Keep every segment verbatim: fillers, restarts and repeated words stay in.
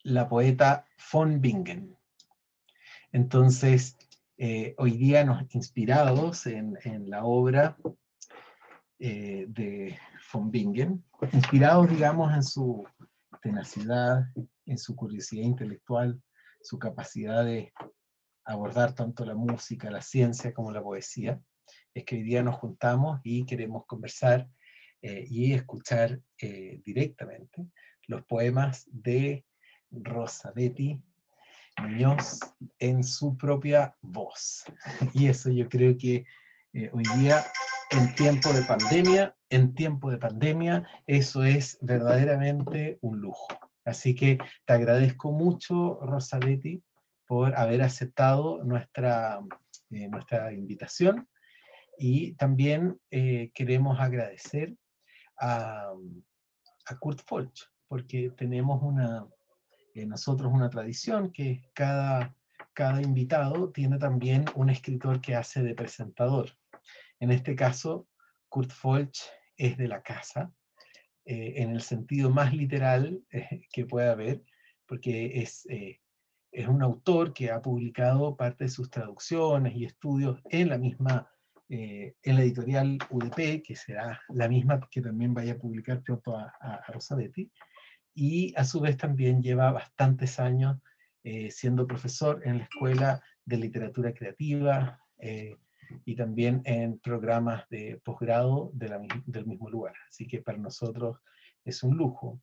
la poeta von Bingen. Entonces, eh, hoy día nos inspirados en, en la obra eh, de von Bingen, inspirados, digamos, en su tenacidad, en su curiosidad intelectual, su capacidad de abordar tanto la música, la ciencia como la poesía, es que hoy día nos juntamos y queremos conversar eh, y escuchar eh, directamente los poemas de Rosa Betty Muñoz en su propia voz. Y eso yo creo que eh, hoy día, en tiempo de pandemia, en tiempo de pandemia, eso es verdaderamente un lujo. Así que te agradezco mucho, Rosa Betty, por haber aceptado nuestra, eh, nuestra invitación, y también eh, queremos agradecer a, a Kurt Folch, porque tenemos una, eh, nosotros una tradición que cada, cada invitado tiene también un escritor que hace de presentador. En este caso, Kurt Folch es de la casa, eh, en el sentido más literal eh, que pueda haber, porque es, eh, es un autor que ha publicado parte de sus traducciones y estudios en la misma, eh, en la editorial U D P, que será la misma que también vaya a publicar pronto a, a, a Rosa Betty, y a su vez también lleva bastantes años eh, siendo profesor en la Escuela de Literatura Creativa eh, y también en programas de posgrado de la, del mismo lugar. Así que para nosotros es un lujo.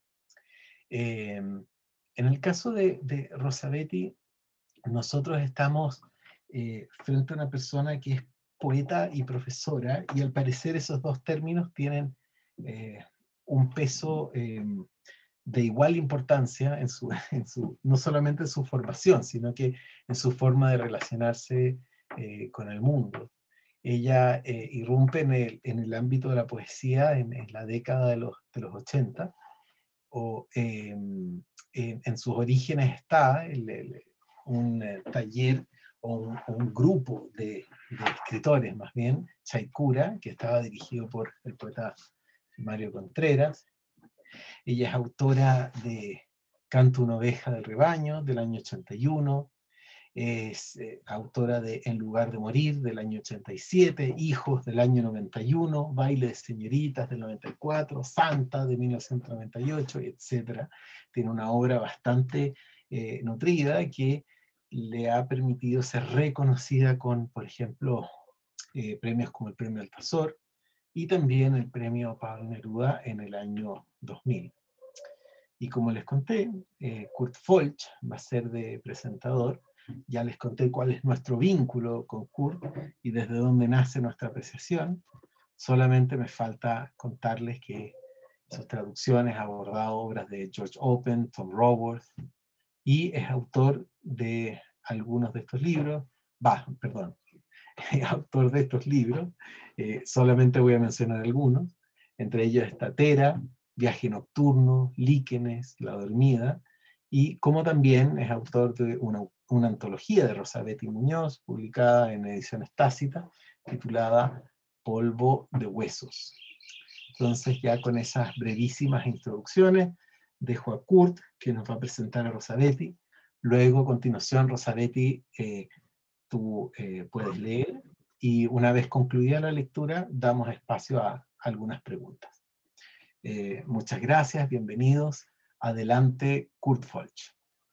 Eh, en el caso de, de Rosa Betty, nosotros estamos eh, frente a una persona que es poeta y profesora, y al parecer esos dos términos tienen eh, un peso eh, de igual importancia en su, en su, no solamente en su formación, sino que en su forma de relacionarse eh, con el mundo. Ella eh, irrumpe en el, en el ámbito de la poesía en, en la década de los, de los ochenta, o eh, en, en, sus orígenes está el, el, un eh, taller o un, un grupo de, de, escritores, más bien, Chaikura, que estaba dirigido por el poeta Mario Contreras. Ella es autora de Canto una oveja del rebaño, del año ochenta y uno, es eh, autora de En lugar de morir, del año ochenta y siete, Hijos, del año noventa y uno, Baile de señoritas, del noventa y cuatro, Santa, de mil novecientos noventa y ocho, etcétera. Tiene una obra bastante eh, nutrida que le ha permitido ser reconocida con, por ejemplo, eh, premios como el Premio Altazor y también el Premio Pablo Neruda en el año dos mil. Y como les conté, eh, Kurt Folch va a ser de presentador. Ya les conté cuál es nuestro vínculo con Kurt y desde dónde nace nuestra apreciación. Solamente me falta contarles que sus traducciones ha abordado obras de George Open, Tom Raworth, y es autor de algunos de estos libros. Va, perdón, autor de estos libros. Eh, solamente voy a mencionar algunos. Entre ellos está Tera, Viaje Nocturno, Líquenes, La Dormida, y como también es autor de una, una antología de Rosa Betty Muñoz, publicada en ediciones Tácitas, titulada Polvo de Huesos. Entonces, ya con esas brevísimas introducciones, dejo a Kurt, que nos va a presentar a Rosa Betty. Luego, a continuación, Rosa Betty, eh, tú eh, puedes leer, y una vez concluida la lectura, damos espacio a algunas preguntas. Eh, muchas gracias, bienvenidos. Adelante, Kurt Folch.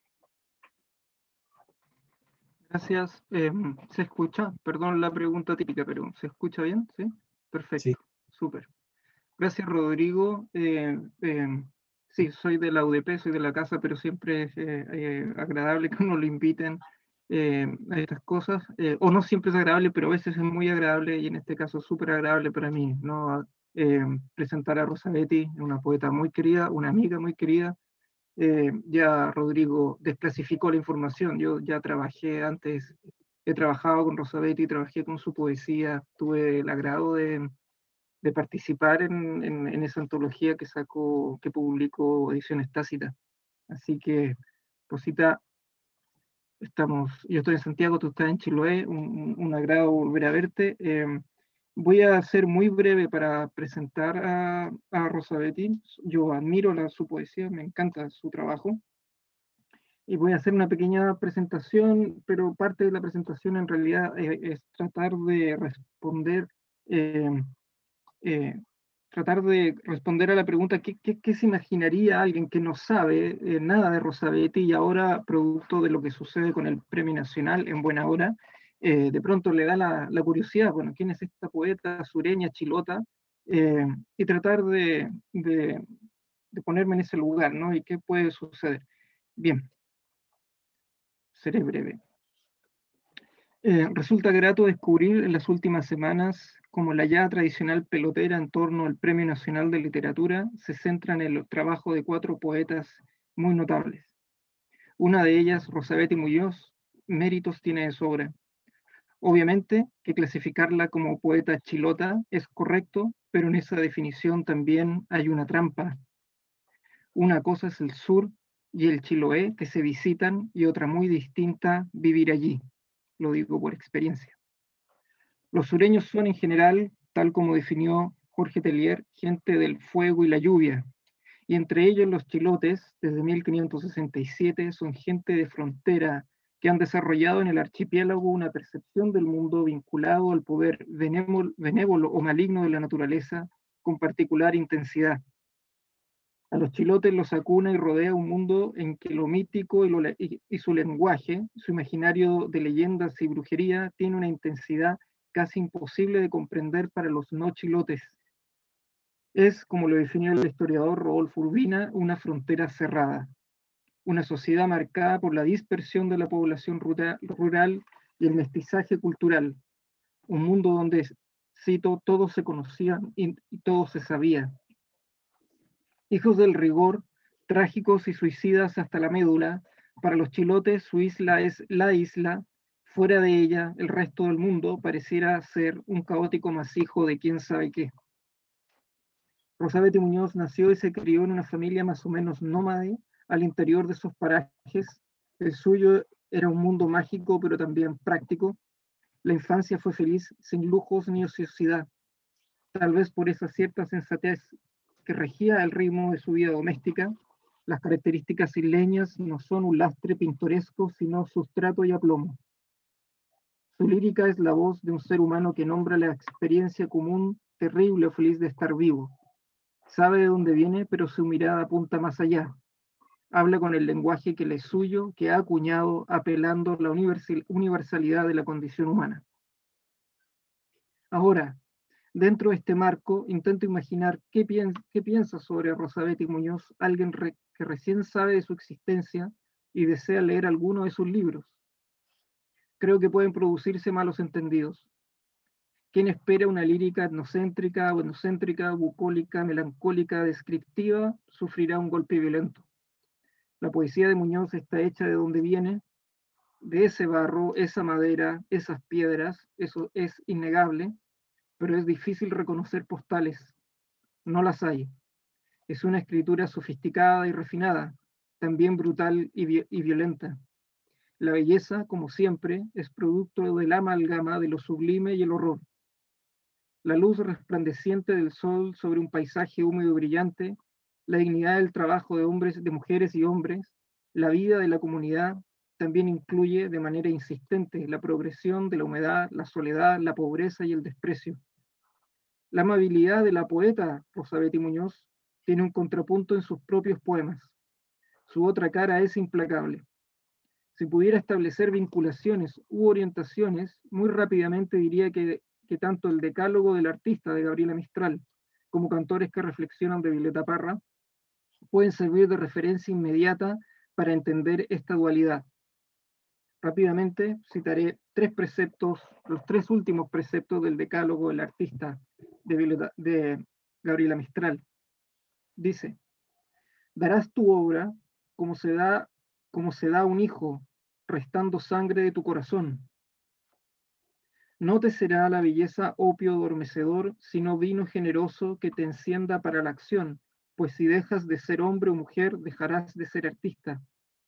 Gracias. Eh, ¿Se escucha? Perdón la pregunta típica, pero ¿se escucha bien? ¿Sí? Perfecto. Sí. Súper. Gracias, Rodrigo. Eh, eh, sí, soy de la U D P, soy de la casa, pero siempre es eh, eh, agradable que uno lo inviten eh, a estas cosas. Eh, o no siempre es agradable, pero a veces es muy agradable, y en este caso súper agradable para mí, ¿no? Eh, presentar a Rosa Betty, una poeta muy querida, una amiga muy querida. Eh, ya Rodrigo desclasificó la información. Yo ya trabajé antes, he trabajado con Rosa Betty, trabajé con su poesía, tuve el agrado de, de participar en, en, en, esa antología que sacó, que publicó Ediciones Tácitas. Así que, Rosita, estamos, yo estoy en Santiago, tú estás en Chiloé, un, un agrado volver a verte. Eh, Voy a ser muy breve para presentar a, a Rosa Betty. Yo admiro la, su poesía, me encanta su trabajo. y voy a hacer una pequeña presentación, pero parte de la presentación en realidad eh, es tratar de responder, eh, eh, tratar de responder a la pregunta, ¿qué, qué, qué se imaginaría alguien que no sabe eh, nada de Rosabetti y ahora, producto de lo que sucede con el Premio Nacional en buena hora, eh, de pronto le da la, la, curiosidad, bueno, ¿quién es esta poeta sureña, chilota? Eh, y tratar de, de, de ponerme en ese lugar, ¿no? ¿Y qué puede suceder? Bien, seré breve. Eh, resulta grato descubrir en las últimas semanas cómo la ya tradicional pelotera en torno al Premio Nacional de Literatura se centra en el trabajo de cuatro poetas muy notables. Una de ellas, Rosabetti Muñoz, méritos tiene de sobra. Obviamente que clasificarla como poeta chilota es correcto, pero en esa definición también hay una trampa. Una cosa es el sur y el Chiloé que se visitan y otra muy distinta, vivir allí. Lo digo por experiencia. Los sureños son en general, tal como definió Jorge Tellier, gente del fuego y la lluvia, y entre ellos los chilotes, desde mil quinientos sesenta y siete, son gente de frontera que han desarrollado en el archipiélago una percepción del mundo vinculado al poder benévolo, benévolo o maligno de la naturaleza con particular intensidad. A los chilotes los acuna y rodea un mundo en que lo mítico y, lo, y, y su lenguaje, su imaginario de leyendas y brujería, tiene una intensidad casi imposible de comprender para los no chilotes. Es, como lo definió el historiador Rodolfo Urbina, una frontera cerrada, una sociedad marcada por la dispersión de la población rural, rural y el mestizaje cultural, un mundo donde, cito, todos se conocían y, y todo se sabía. Hijos del rigor, trágicos y suicidas hasta la médula, para los chilotes su isla es la isla, fuera de ella el resto del mundo pareciera ser un caótico masijo de quién sabe qué. Rosabetti Muñoz nació y se crió en una familia más o menos nómade al interior de esos parajes. El suyo era un mundo mágico pero también práctico. La infancia fue feliz sin lujos ni ociosidad, tal vez por esa cierta sensatez que regía el ritmo de su vida doméstica. Las características isleñas no son un lastre pintoresco, sino sustrato y aplomo. Su lírica es la voz de un ser humano que nombra la experiencia común, terrible o feliz de estar vivo. Sabe de dónde viene, pero su mirada apunta más allá. Habla con el lenguaje que le es suyo, que ha acuñado, apelando a la universalidad de la condición humana. Ahora, dentro de este marco, intento imaginar qué, piens qué piensa sobre Rosabetti Muñoz alguien re que recién sabe de su existencia y desea leer alguno de sus libros. Creo que pueden producirse malos entendidos. Quien espera una lírica etnocéntrica o etnocéntrica, bucólica, melancólica, descriptiva, sufrirá un golpe violento. La poesía de Muñoz está hecha de donde viene, de ese barro, esa madera, esas piedras, eso es innegable, pero es difícil reconocer postales. No las hay. Es una escritura sofisticada y refinada, también brutal y, vi y violenta. La belleza, como siempre, es producto de la amalgama de lo sublime y el horror. La luz resplandeciente del sol sobre un paisaje húmedo y brillante, la dignidad del trabajo de hombres, de mujeres y hombres, la vida de la comunidad, también incluye de manera insistente la progresión de la humedad, la soledad, la pobreza y el desprecio. La amabilidad de la poeta Rosabetti Muñoz tiene un contrapunto en sus propios poemas. Su otra cara es implacable. Si pudiera establecer vinculaciones u orientaciones, muy rápidamente diría que, que tanto el decálogo del artista de Gabriela Mistral como Cantores que reflexionan de Violeta Parra pueden servir de referencia inmediata para entender esta dualidad. Rápidamente citaré tres preceptos, los tres últimos preceptos del decálogo del artista de, Violeta, de Gabriela Mistral. Dice: darás tu obra como se da, como se da un hijo, restando sangre de tu corazón. No te será la belleza opio adormecedor, sino vino generoso que te encienda para la acción, pues si dejas de ser hombre o mujer, dejarás de ser artista.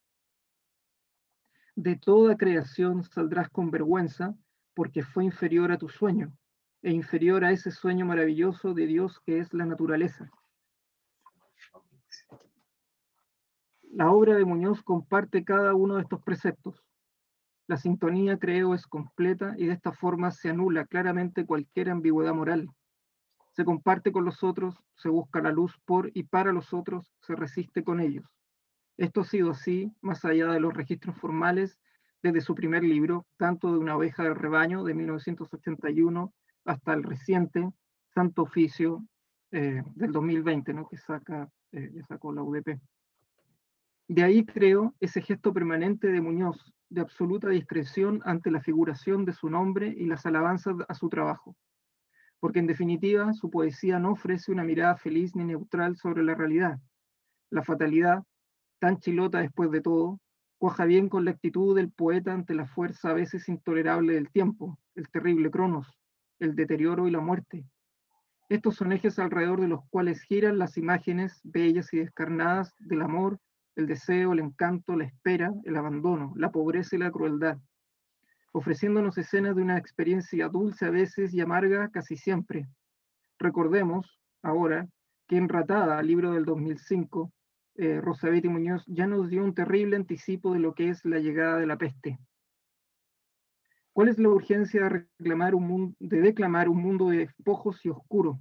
De toda creación saldrás con vergüenza, porque fue inferior a tu sueño, e inferior a ese sueño maravilloso de Dios que es la naturaleza. La obra de Muñoz comparte cada uno de estos preceptos. La sintonía, creo, es completa y de esta forma se anula claramente cualquier ambigüedad moral. Se comparte con los otros, se busca la luz por y para los otros, se resiste con ellos. Esto ha sido así, más allá de los registros formales, desde su primer libro, tanto de Una oveja del rebaño, de mil novecientos ochenta y uno, hasta el reciente Santo Oficio, eh, del dos mil veinte, ¿no? que saca, eh, que sacó la U D P. De ahí, creo, ese gesto permanente de Muñoz, de absoluta discreción ante la figuración de su nombre y las alabanzas a su trabajo. Porque en definitiva, su poesía no ofrece una mirada feliz ni neutral sobre la realidad. La fatalidad, tan chilota después de todo, cuaja bien con la actitud del poeta ante la fuerza a veces intolerable del tiempo, el terrible Cronos, el deterioro y la muerte. Estos son ejes alrededor de los cuales giran las imágenes bellas y descarnadas del amor, el deseo, el encanto, la espera, el abandono, la pobreza y la crueldad, ofreciéndonos escenas de una experiencia dulce a veces y amarga casi siempre. Recordemos, ahora, que en Ratada, libro del dos mil cinco, eh, Rosabetti Muñoz ya nos dio un terrible anticipo de lo que es la llegada de la peste. ¿Cuál es la urgencia de, reclamar un mundo, de declamar un mundo de despojos y oscuro?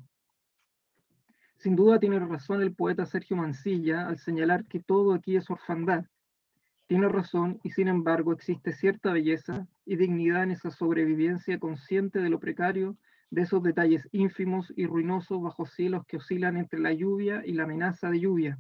Sin duda tiene razón el poeta Sergio Mansilla al señalar que todo aquí es orfandad. Tiene razón, y sin embargo existe cierta belleza y dignidad en esa sobrevivencia consciente de lo precario, de esos detalles ínfimos y ruinosos bajo cielos que oscilan entre la lluvia y la amenaza de lluvia.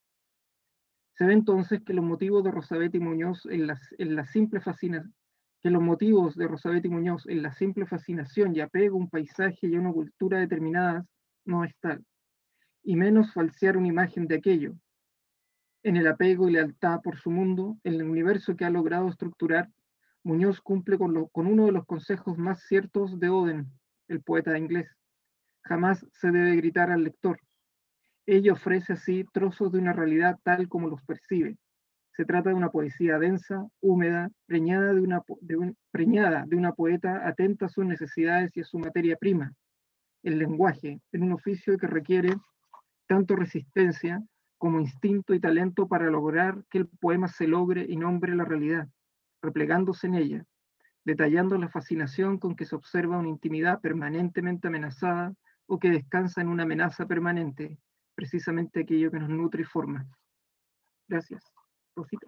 Se ve entonces que los motivos de Rosabetti Muñoz en la, en la simple fascinación, que los motivos de Rosabetti Muñoz en la simple fascinación y apego a un paisaje y a una cultura determinadas no es tal, y menos falsear una imagen de aquello. En el apego y lealtad por su mundo, en el universo que ha logrado estructurar, Muñoz cumple con, lo, con uno de los consejos más ciertos de Oden, el poeta inglés. Jamás se debe gritar al lector. Ella ofrece así trozos de una realidad tal como los percibe. Se trata de una poesía densa, húmeda, preñada de una, de un, preñada de una poeta atenta a sus necesidades y a su materia prima, el lenguaje, en un oficio que requiere tanto resistencia como instinto y talento para lograr que el poema se logre y nombre la realidad, replegándose en ella, detallando la fascinación con que se observa una intimidad permanentemente amenazada o que descansa en una amenaza permanente, precisamente aquello que nos nutre y forma. Gracias. Rosita.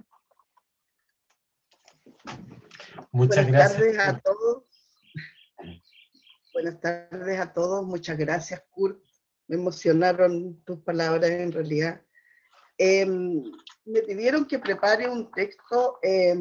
Muchas Buenas gracias. tardes a todos. Buenas tardes a todos. Muchas gracias, Kurt. Me emocionaron tus palabras en realidad. Eh, me pidieron que prepare un texto eh,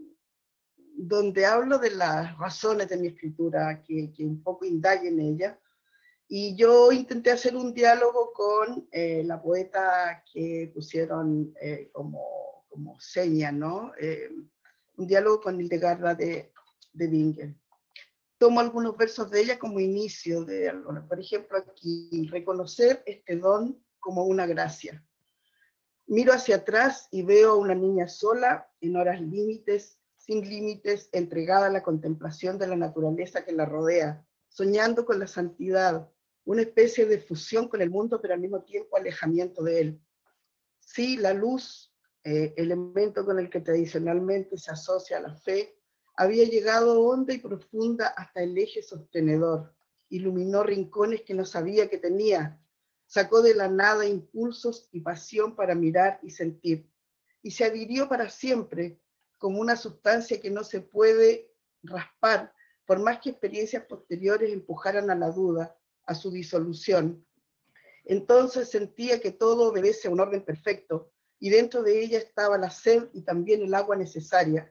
donde hablo de las razones de mi escritura, que, que un poco indague en ella. Y yo intenté hacer un diálogo con eh, la poeta que pusieron eh, como, como seña, ¿no? Eh, un diálogo con Hildegarda de, de Bingen. Tomo algunos versos de ella como inicio de algo. Por ejemplo, aquí, reconocer este don como una gracia. Miro hacia atrás y veo a una niña sola, en horas límites, sin límites, entregada a la contemplación de la naturaleza que la rodea, soñando con la santidad, una especie de fusión con el mundo, pero al mismo tiempo alejamiento de él. Sí, la luz, eh, elemento con el que tradicionalmente se asocia la fe, había llegado honda y profunda hasta el eje sostenedor, iluminó rincones que no sabía que tenía, sacó de la nada impulsos y pasión para mirar y sentir, y se adhirió para siempre como una sustancia que no se puede raspar, por más que experiencias posteriores empujaran a la duda, a su disolución. Entonces sentía que todo obedece a un orden perfecto, y dentro de ella estaba la sed y también el agua necesaria,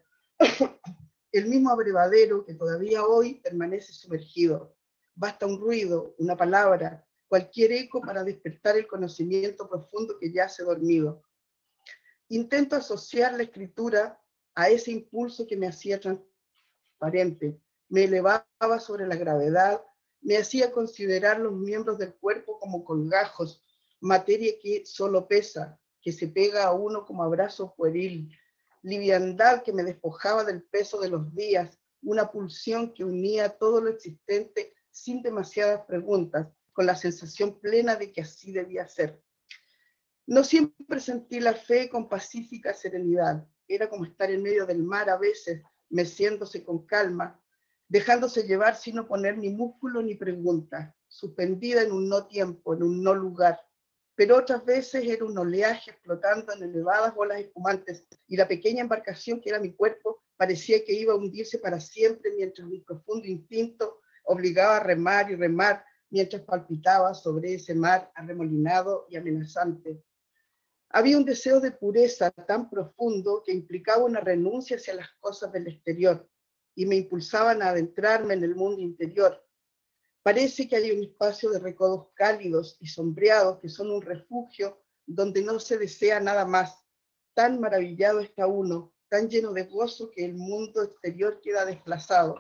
el mismo abrevadero que todavía hoy permanece sumergido. Basta un ruido, una palabra, cualquier eco para despertar el conocimiento profundo que yace dormido. Intento asociar la escritura a ese impulso que me hacía transparente, me elevaba sobre la gravedad, me hacía considerar los miembros del cuerpo como colgajos, materia que solo pesa, que se pega a uno como abrazo pueril, liviandad que me despojaba del peso de los días, una pulsión que unía todo lo existente sin demasiadas preguntas, con la sensación plena de que así debía ser. No siempre sentí la fe con pacífica serenidad. Era como estar en medio del mar a veces, meciéndose con calma, dejándose llevar sin oponer ni músculo ni pregunta, suspendida en un no tiempo, en un no lugar. Pero otras veces era un oleaje explotando en elevadas olas espumantes, y la pequeña embarcación que era mi cuerpo parecía que iba a hundirse para siempre, mientras mi profundo instinto obligaba a remar y remar, mientras palpitaba sobre ese mar arremolinado y amenazante. Había un deseo de pureza tan profundo que implicaba una renuncia hacia las cosas del exterior y me impulsaban a adentrarme en el mundo interior. Parece que hay un espacio de recodos cálidos y sombreados que son un refugio donde no se desea nada más. Tan maravillado está uno, tan lleno de gozo que el mundo exterior queda desplazado.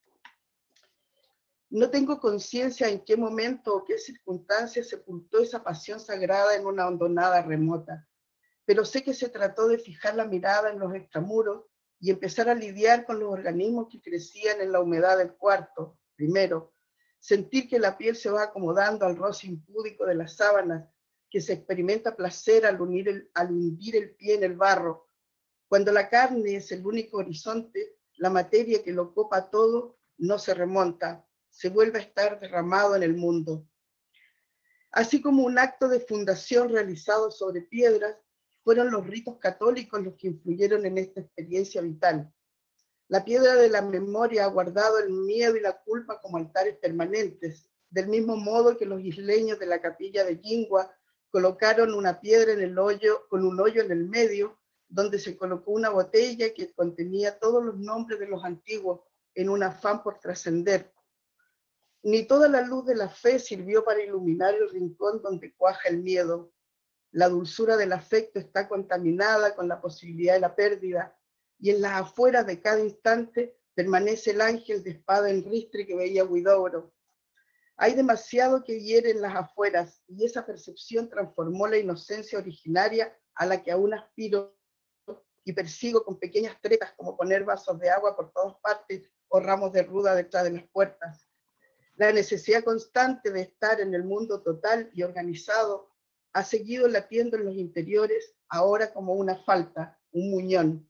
No tengo conciencia en qué momento o qué circunstancia sepultó esa pasión sagrada en una hondonada remota, pero sé que se trató de fijar la mirada en los extramuros y empezar a lidiar con los organismos que crecían en la humedad del cuarto. Primero, sentir que la piel se va acomodando al roce impúdico de las sábanas, que se experimenta placer al, unir el, al hundir el pie en el barro. Cuando la carne es el único horizonte, la materia que lo copa todo no se remonta, se vuelve a estar derramado en el mundo. Así como un acto de fundación realizado sobre piedras, fueron los ritos católicos los que influyeron en esta experiencia vital. La piedra de la memoria ha guardado el miedo y la culpa como altares permanentes, del mismo modo que los isleños de la capilla de Yingua colocaron una piedra en el hoyo, con un hoyo en el medio, donde se colocó una botella que contenía todos los nombres de los antiguos en un afán por trascender. Ni toda la luz de la fe sirvió para iluminar el rincón donde cuaja el miedo. La dulzura del afecto está contaminada con la posibilidad de la pérdida, y en las afueras de cada instante permanece el ángel de espada en ristre que veía Huidobro. Hay demasiado que hiere en las afueras, y esa percepción transformó la inocencia originaria a la que aún aspiro y persigo con pequeñas tretas, como poner vasos de agua por todas partes o ramos de ruda detrás de las puertas. La necesidad constante de estar en el mundo total y organizado ha seguido latiendo en los interiores, ahora como una falta, un muñón.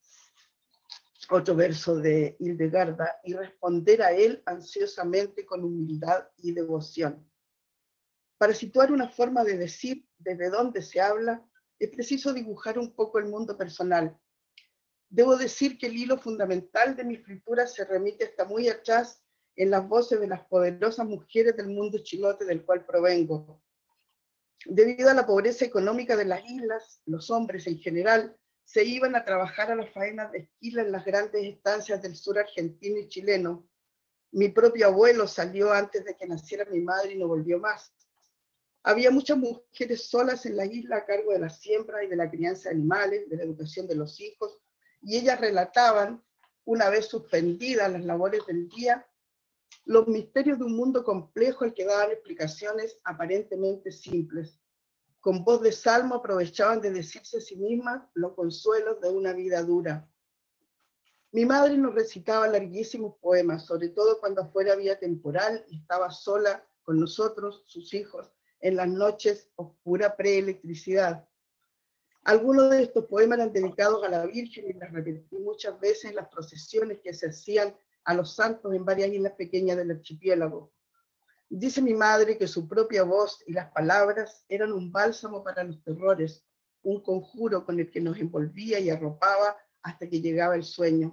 Otro verso de Hildegarda, y responder a él ansiosamente con humildad y devoción. Para situar una forma de decir desde dónde se habla, es preciso dibujar un poco el mundo personal. Debo decir que el hilo fundamental de mi escritura se remite hasta muy atrás en las voces de las poderosas mujeres del mundo chilote del cual provengo. Debido a la pobreza económica de las islas, los hombres en general se iban a trabajar a las faenas de esquila en las grandes estancias del sur argentino y chileno. Mi propio abuelo salió antes de que naciera mi madre y no volvió más. Había muchas mujeres solas en la isla a cargo de la siembra y de la crianza de animales, de la educación de los hijos, y ellas relataban, una vez suspendidas las labores del día, los misterios de un mundo complejo al que daban explicaciones aparentemente simples. Con voz de salmo aprovechaban de decirse a sí mismas los consuelos de una vida dura. Mi madre nos recitaba larguísimos poemas, sobre todo cuando afuera había temporal y estaba sola con nosotros, sus hijos, en las noches oscura preelectricidad. Algunos de estos poemas eran dedicados a la Virgen y las repetí muchas veces en las procesiones que se hacían a los santos en varias islas pequeñas del archipiélago. Dice mi madre que su propia voz y las palabras eran un bálsamo para los terrores, un conjuro con el que nos envolvía y arropaba hasta que llegaba el sueño.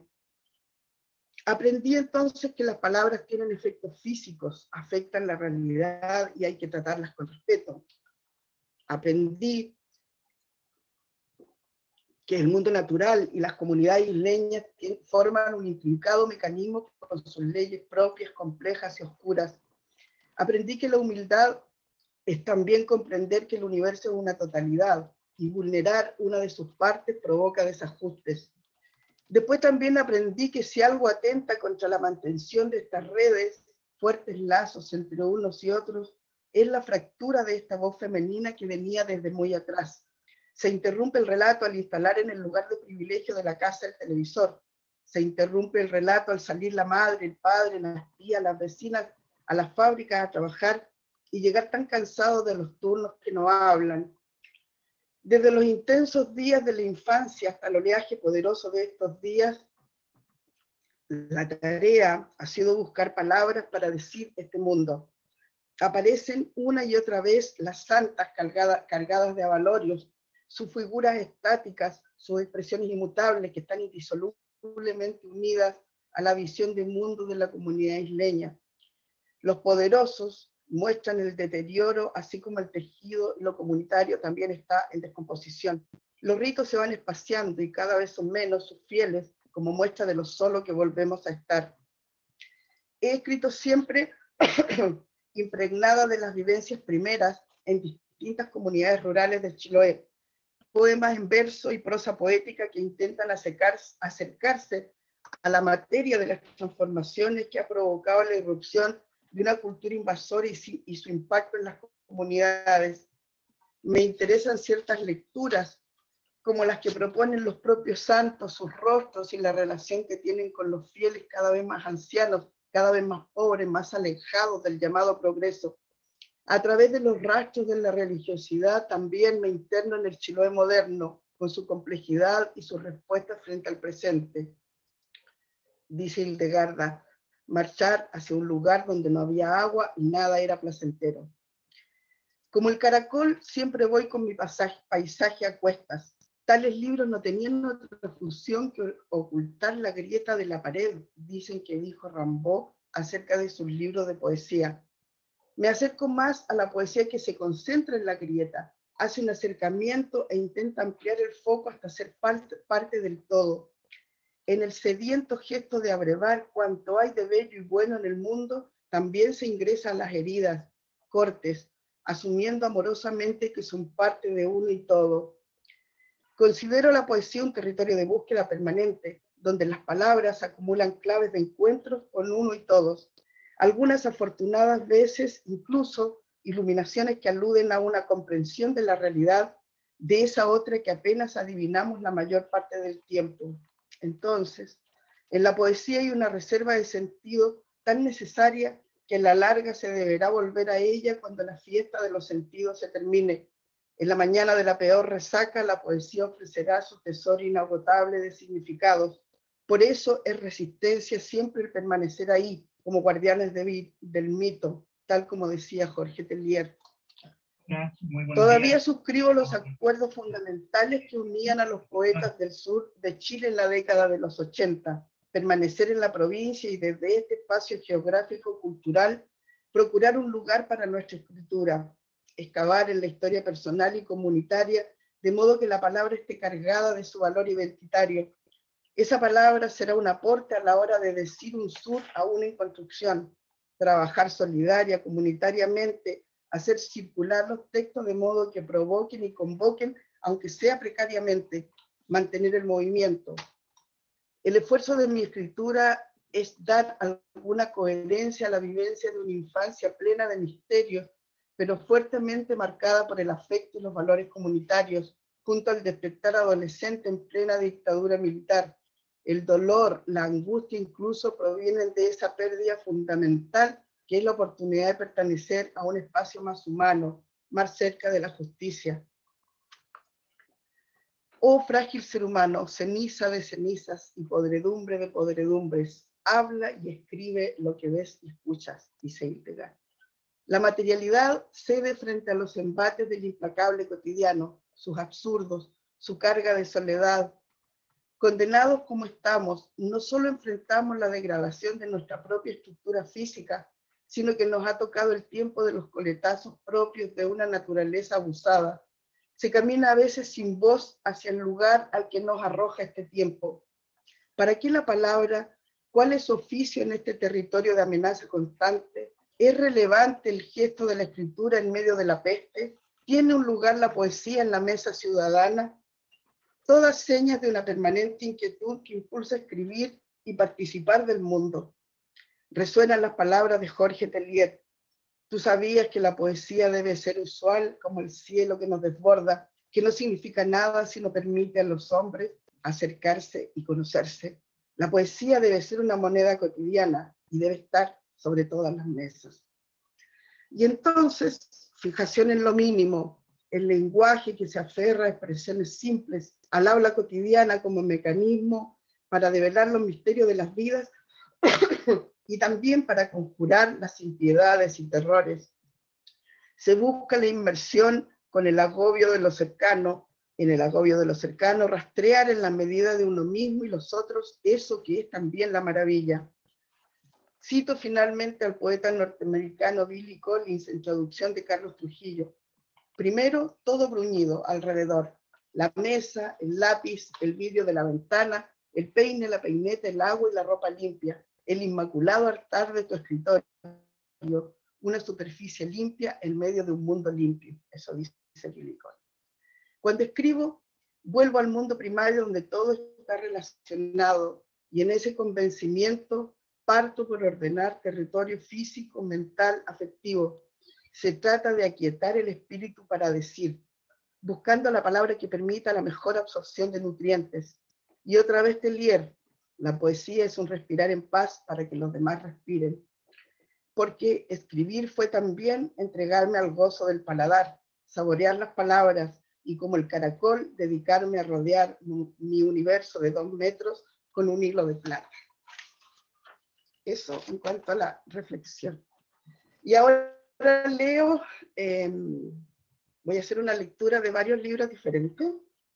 Aprendí entonces que las palabras tienen efectos físicos, afectan la realidad y hay que tratarlas con respeto. Aprendí que el mundo natural y las comunidades isleñas forman un intrincado mecanismo con sus leyes propias, complejas y oscuras. Aprendí que la humildad es también comprender que el universo es una totalidad y vulnerar una de sus partes provoca desajustes. Después también aprendí que si algo atenta contra la mantención de estas redes, fuertes lazos entre unos y otros, es la fractura de esta voz femenina que venía desde muy atrás. Se interrumpe el relato al instalar en el lugar de privilegio de la casa el televisor. Se interrumpe el relato al salir la madre, el padre, las tías, las vecinas a las fábricas a trabajar y llegar tan cansados de los turnos que no hablan. Desde los intensos días de la infancia hasta el oleaje poderoso de estos días, la tarea ha sido buscar palabras para decir este mundo. Aparecen una y otra vez las santas cargadas, cargadas de avalorios, sus figuras estáticas, sus expresiones inmutables que están indisolublemente unidas a la visión del mundo de la comunidad isleña. Los poderosos muestran el deterioro, así como el tejido y lo comunitario también está en descomposición. Los ritos se van espaciando y cada vez son menos sus fieles, como muestra de lo solo que volvemos a estar. He escrito siempre impregnada de las vivencias primeras en distintas comunidades rurales de Chiloé, poemas en verso y prosa poética que intentan acercarse, acercarse a la materia de las transformaciones que ha provocado la irrupción de una cultura invasora y, y su impacto en las comunidades. Me interesan ciertas lecturas, como las que proponen los propios santos, sus rostros y la relación que tienen con los fieles cada vez más ancianos, cada vez más pobres, más alejados del llamado progreso. A través de los rastros de la religiosidad también me interno en el Chiloé moderno, con su complejidad y sus respuestas frente al presente. Dice Hildegarda, marchar hacia un lugar donde no había agua y nada era placentero. Como el caracol, siempre voy con mi pasaje, paisaje a cuestas. Tales libros no tenían otra función que ocultar la grieta de la pared, dicen que dijo Rimbaud acerca de sus libros de poesía. Me acerco más a la poesía que se concentra en la grieta, hace un acercamiento e intenta ampliar el foco hasta ser parte, parte del todo. En el sediento gesto de abrevar cuanto hay de bello y bueno en el mundo, también se ingresa a las heridas, cortes, asumiendo amorosamente que son parte de uno y todo. Considero la poesía un territorio de búsqueda permanente, donde las palabras acumulan claves de encuentros con uno y todos. Algunas afortunadas veces incluso iluminaciones que aluden a una comprensión de la realidad de esa otra que apenas adivinamos la mayor parte del tiempo. Entonces, en la poesía hay una reserva de sentido tan necesaria que a la larga se deberá volver a ella cuando la fiesta de los sentidos se termine. En la mañana de la peor resaca, la poesía ofrecerá su tesoro inagotable de significados. Por eso es resistencia siempre el permanecer ahí, como guardianes de, del mito, tal como decía Jorge Tellier. Todavía días. Suscribo los acuerdos fundamentales que unían a los poetas del sur de Chile en la década de los ochenta, permanecer en la provincia y desde este espacio geográfico cultural procurar un lugar para nuestra escritura, excavar en la historia personal y comunitaria, de modo que la palabra esté cargada de su valor identitario. Esa palabra será un aporte a la hora de decir un sur aún en construcción, trabajar solidaria, comunitariamente, hacer circular los textos de modo que provoquen y convoquen, aunque sea precariamente, mantener el movimiento. El esfuerzo de mi escritura es dar alguna coherencia a la vivencia de una infancia plena de misterios, pero fuertemente marcada por el afecto y los valores comunitarios, junto al despertar adolescente en plena dictadura militar. El dolor, la angustia incluso provienen de esa pérdida fundamental que es la oportunidad de pertenecer a un espacio más humano, más cerca de la justicia. Oh frágil ser humano, ceniza de cenizas y podredumbre de podredumbres, habla y escribe lo que ves y escuchas, dice Hildegard. La materialidad cede frente a los embates del implacable cotidiano, sus absurdos, su carga de soledad. Condenados como estamos, no solo enfrentamos la degradación de nuestra propia estructura física, sino que nos ha tocado el tiempo de los coletazos propios de una naturaleza abusada. Se camina a veces sin voz hacia el lugar al que nos arroja este tiempo. ¿Para qué la palabra? ¿Cuál es su oficio en este territorio de amenaza constante? ¿Es relevante el gesto de la escritura en medio de la peste? ¿Tiene un lugar la poesía en la mesa ciudadana? Todas señas de una permanente inquietud que impulsa a escribir y participar del mundo. Resuenan las palabras de Jorge Tellier. Tú sabías que la poesía debe ser usual como el cielo que nos desborda, que no significa nada si no permite a los hombres acercarse y conocerse. La poesía debe ser una moneda cotidiana y debe estar sobre todas las mesas. Y entonces, fijación en lo mínimo, el lenguaje que se aferra a expresiones simples, al habla cotidiana como mecanismo para develar los misterios de las vidas y también para conjurar las impiedades y terrores. Se busca la inmersión con el agobio de lo cercano, en el agobio de lo cercano, rastrear en la medida de uno mismo y los otros eso que es también la maravilla. Cito finalmente al poeta norteamericano Billy Collins en traducción de Carlos Trujillo. Primero, todo bruñido alrededor. La mesa, el lápiz, el vidrio de la ventana, el peine, la peineta, el agua y la ropa limpia. El inmaculado altar de tu escritorio. Una superficie limpia en medio de un mundo limpio. Eso dice Billy Collins. Cuando escribo, vuelvo al mundo primario donde todo está relacionado y en ese convencimiento parto por ordenar territorio físico, mental, afectivo. Se trata de aquietar el espíritu para decir, buscando la palabra que permita la mejor absorción de nutrientes. Y otra vez Tellier, la poesía es un respirar en paz para que los demás respiren. Porque escribir fue también entregarme al gozo del paladar, saborear las palabras y como el caracol, dedicarme a rodear mi universo de dos metros con un hilo de plata. Eso en cuanto a la reflexión. Y ahora leo, eh, voy a hacer una lectura de varios libros diferentes.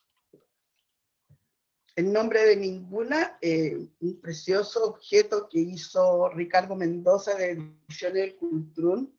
En nombre de ninguna, eh, un precioso objeto que hizo Ricardo Mendoza de Ediciones del Cultrún.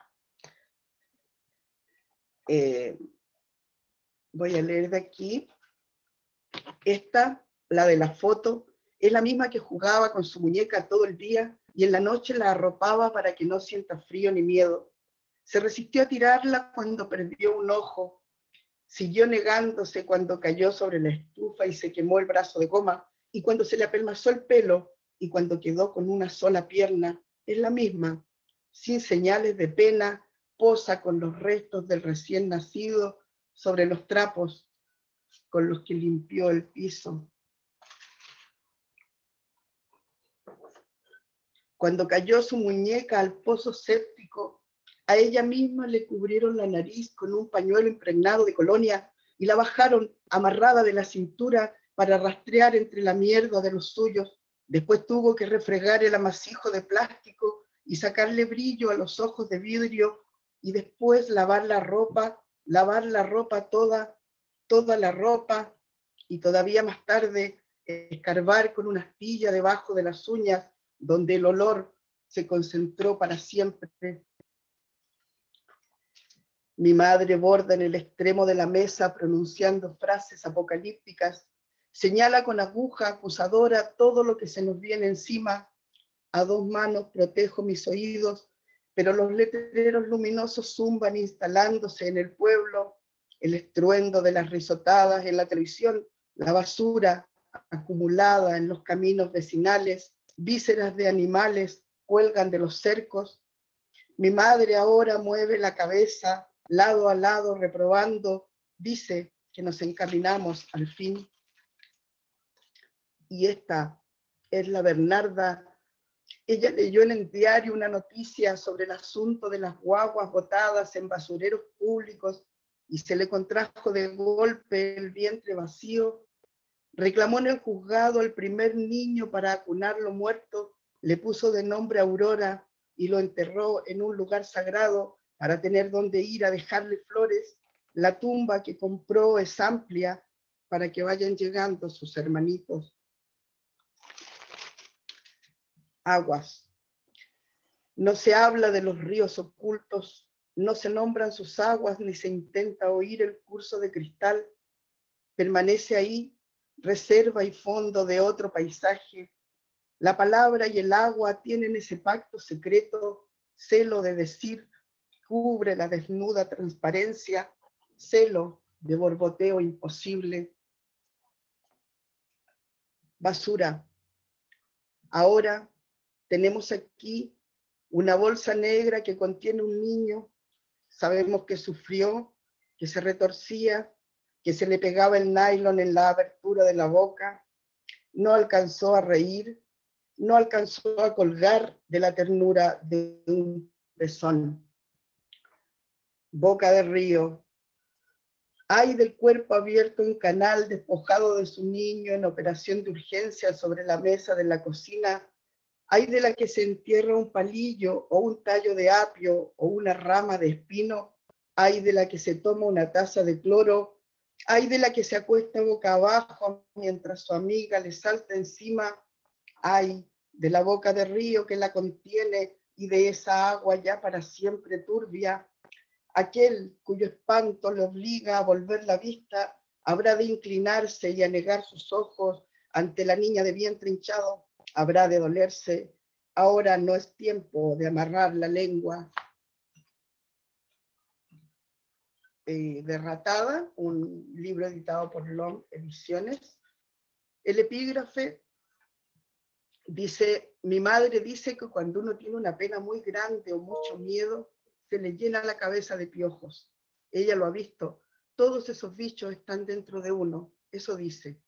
Eh, voy a leer de aquí. Esta, la de la foto, es la misma que jugaba con su muñeca todo el día y en la noche la arropaba para que no sienta frío ni miedo. Se resistió a tirarla cuando perdió un ojo. Siguió negándose cuando cayó sobre la estufa y se quemó el brazo de goma, y cuando se le apelmazó el pelo, y cuando quedó con una sola pierna. Es la misma, sin señales de pena, posa con los restos del recién nacido sobre los trapos con los que limpió el piso. Cuando cayó su muñeca al pozo séptico, a ella misma le cubrieron la nariz con un pañuelo impregnado de colonia y la bajaron amarrada de la cintura para rastrear entre la mierda de los suyos. Después tuvo que refregar el amasijo de plástico y sacarle brillo a los ojos de vidrio y después lavar la ropa, lavar la ropa toda, toda la ropa y todavía más tarde escarbar con una astilla debajo de las uñas donde el olor se concentró para siempre. Mi madre borda en el extremo de la mesa pronunciando frases apocalípticas, señala con aguja acusadora todo lo que se nos viene encima. A dos manos protejo mis oídos, pero los letreros luminosos zumban instalándose en el pueblo, el estruendo de las risotadas en la televisión, la basura acumulada en los caminos vecinales, vísceras de animales cuelgan de los cercos. Mi madre ahora mueve la cabeza lado a lado reprobando, dice que nos encaminamos al fin. Y esta es la Bernarda. Ella leyó en el diario una noticia sobre el asunto de las guaguas botadas en basureros públicos y se le contrajo de golpe el vientre vacío. Reclamó en el juzgado al primer niño para acunarlo muerto, le puso de nombre Aurora y lo enterró en un lugar sagrado para tener donde ir a dejarle flores. La tumba que compró es amplia para que vayan llegando sus hermanitos. Aguas. No se habla de los ríos ocultos, no se nombran sus aguas ni se intenta oír el curso de cristal. Permanece ahí, reserva y fondo de otro paisaje. La palabra y el agua tienen ese pacto secreto, celo de decir, cubre la desnuda transparencia, celo de borboteo imposible. Basura. Ahora tenemos aquí una bolsa negra que contiene un niño. Sabemos que sufrió, que se retorcía, que se le pegaba el nylon en la abertura de la boca. No alcanzó a reír, no alcanzó a colgar de la ternura de un pezón. Boca de río, Ay del cuerpo abierto en canal, despojado de su niño en operación de urgencia sobre la mesa de la cocina. Ay de la que se entierra un palillo o un tallo de apio o una rama de espino. Ay de la que se toma una taza de cloro. Ay de la que se acuesta boca abajo mientras su amiga le salta encima. Ay de la boca de río que la contiene y de esa agua ya para siempre turbia. Aquel cuyo espanto le obliga a volver la vista habrá de inclinarse y anegar sus ojos ante la niña de vientre hinchado. Habrá de dolerse. Ahora no es tiempo de amarrar la lengua. Eh, Derratada, un libro editado por Long Ediciones. El epígrafe dice: mi madre dice que cuando uno tiene una pena muy grande o mucho miedo, se le llena la cabeza de piojos. Ella lo ha visto. Todos esos bichos están dentro de uno. Eso dice.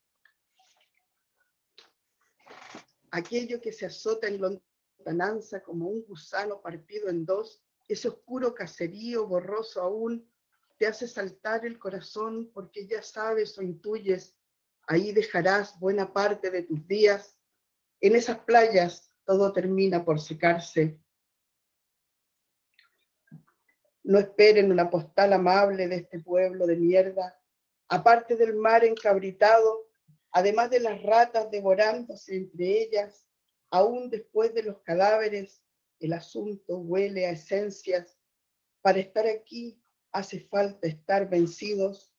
Aquello que se azota en lontananza como un gusano partido en dos, ese oscuro caserío borroso aún, te hace saltar el corazón porque ya sabes o intuyes, ahí dejarás buena parte de tus días. En esas playas todo termina por secarse. No esperen una postal amable de este pueblo de mierda. Aparte del mar encabritado, además de las ratas devorándose entre ellas, aún después de los cadáveres, el asunto huele a esencias. Para estar aquí hace falta estar vencidos.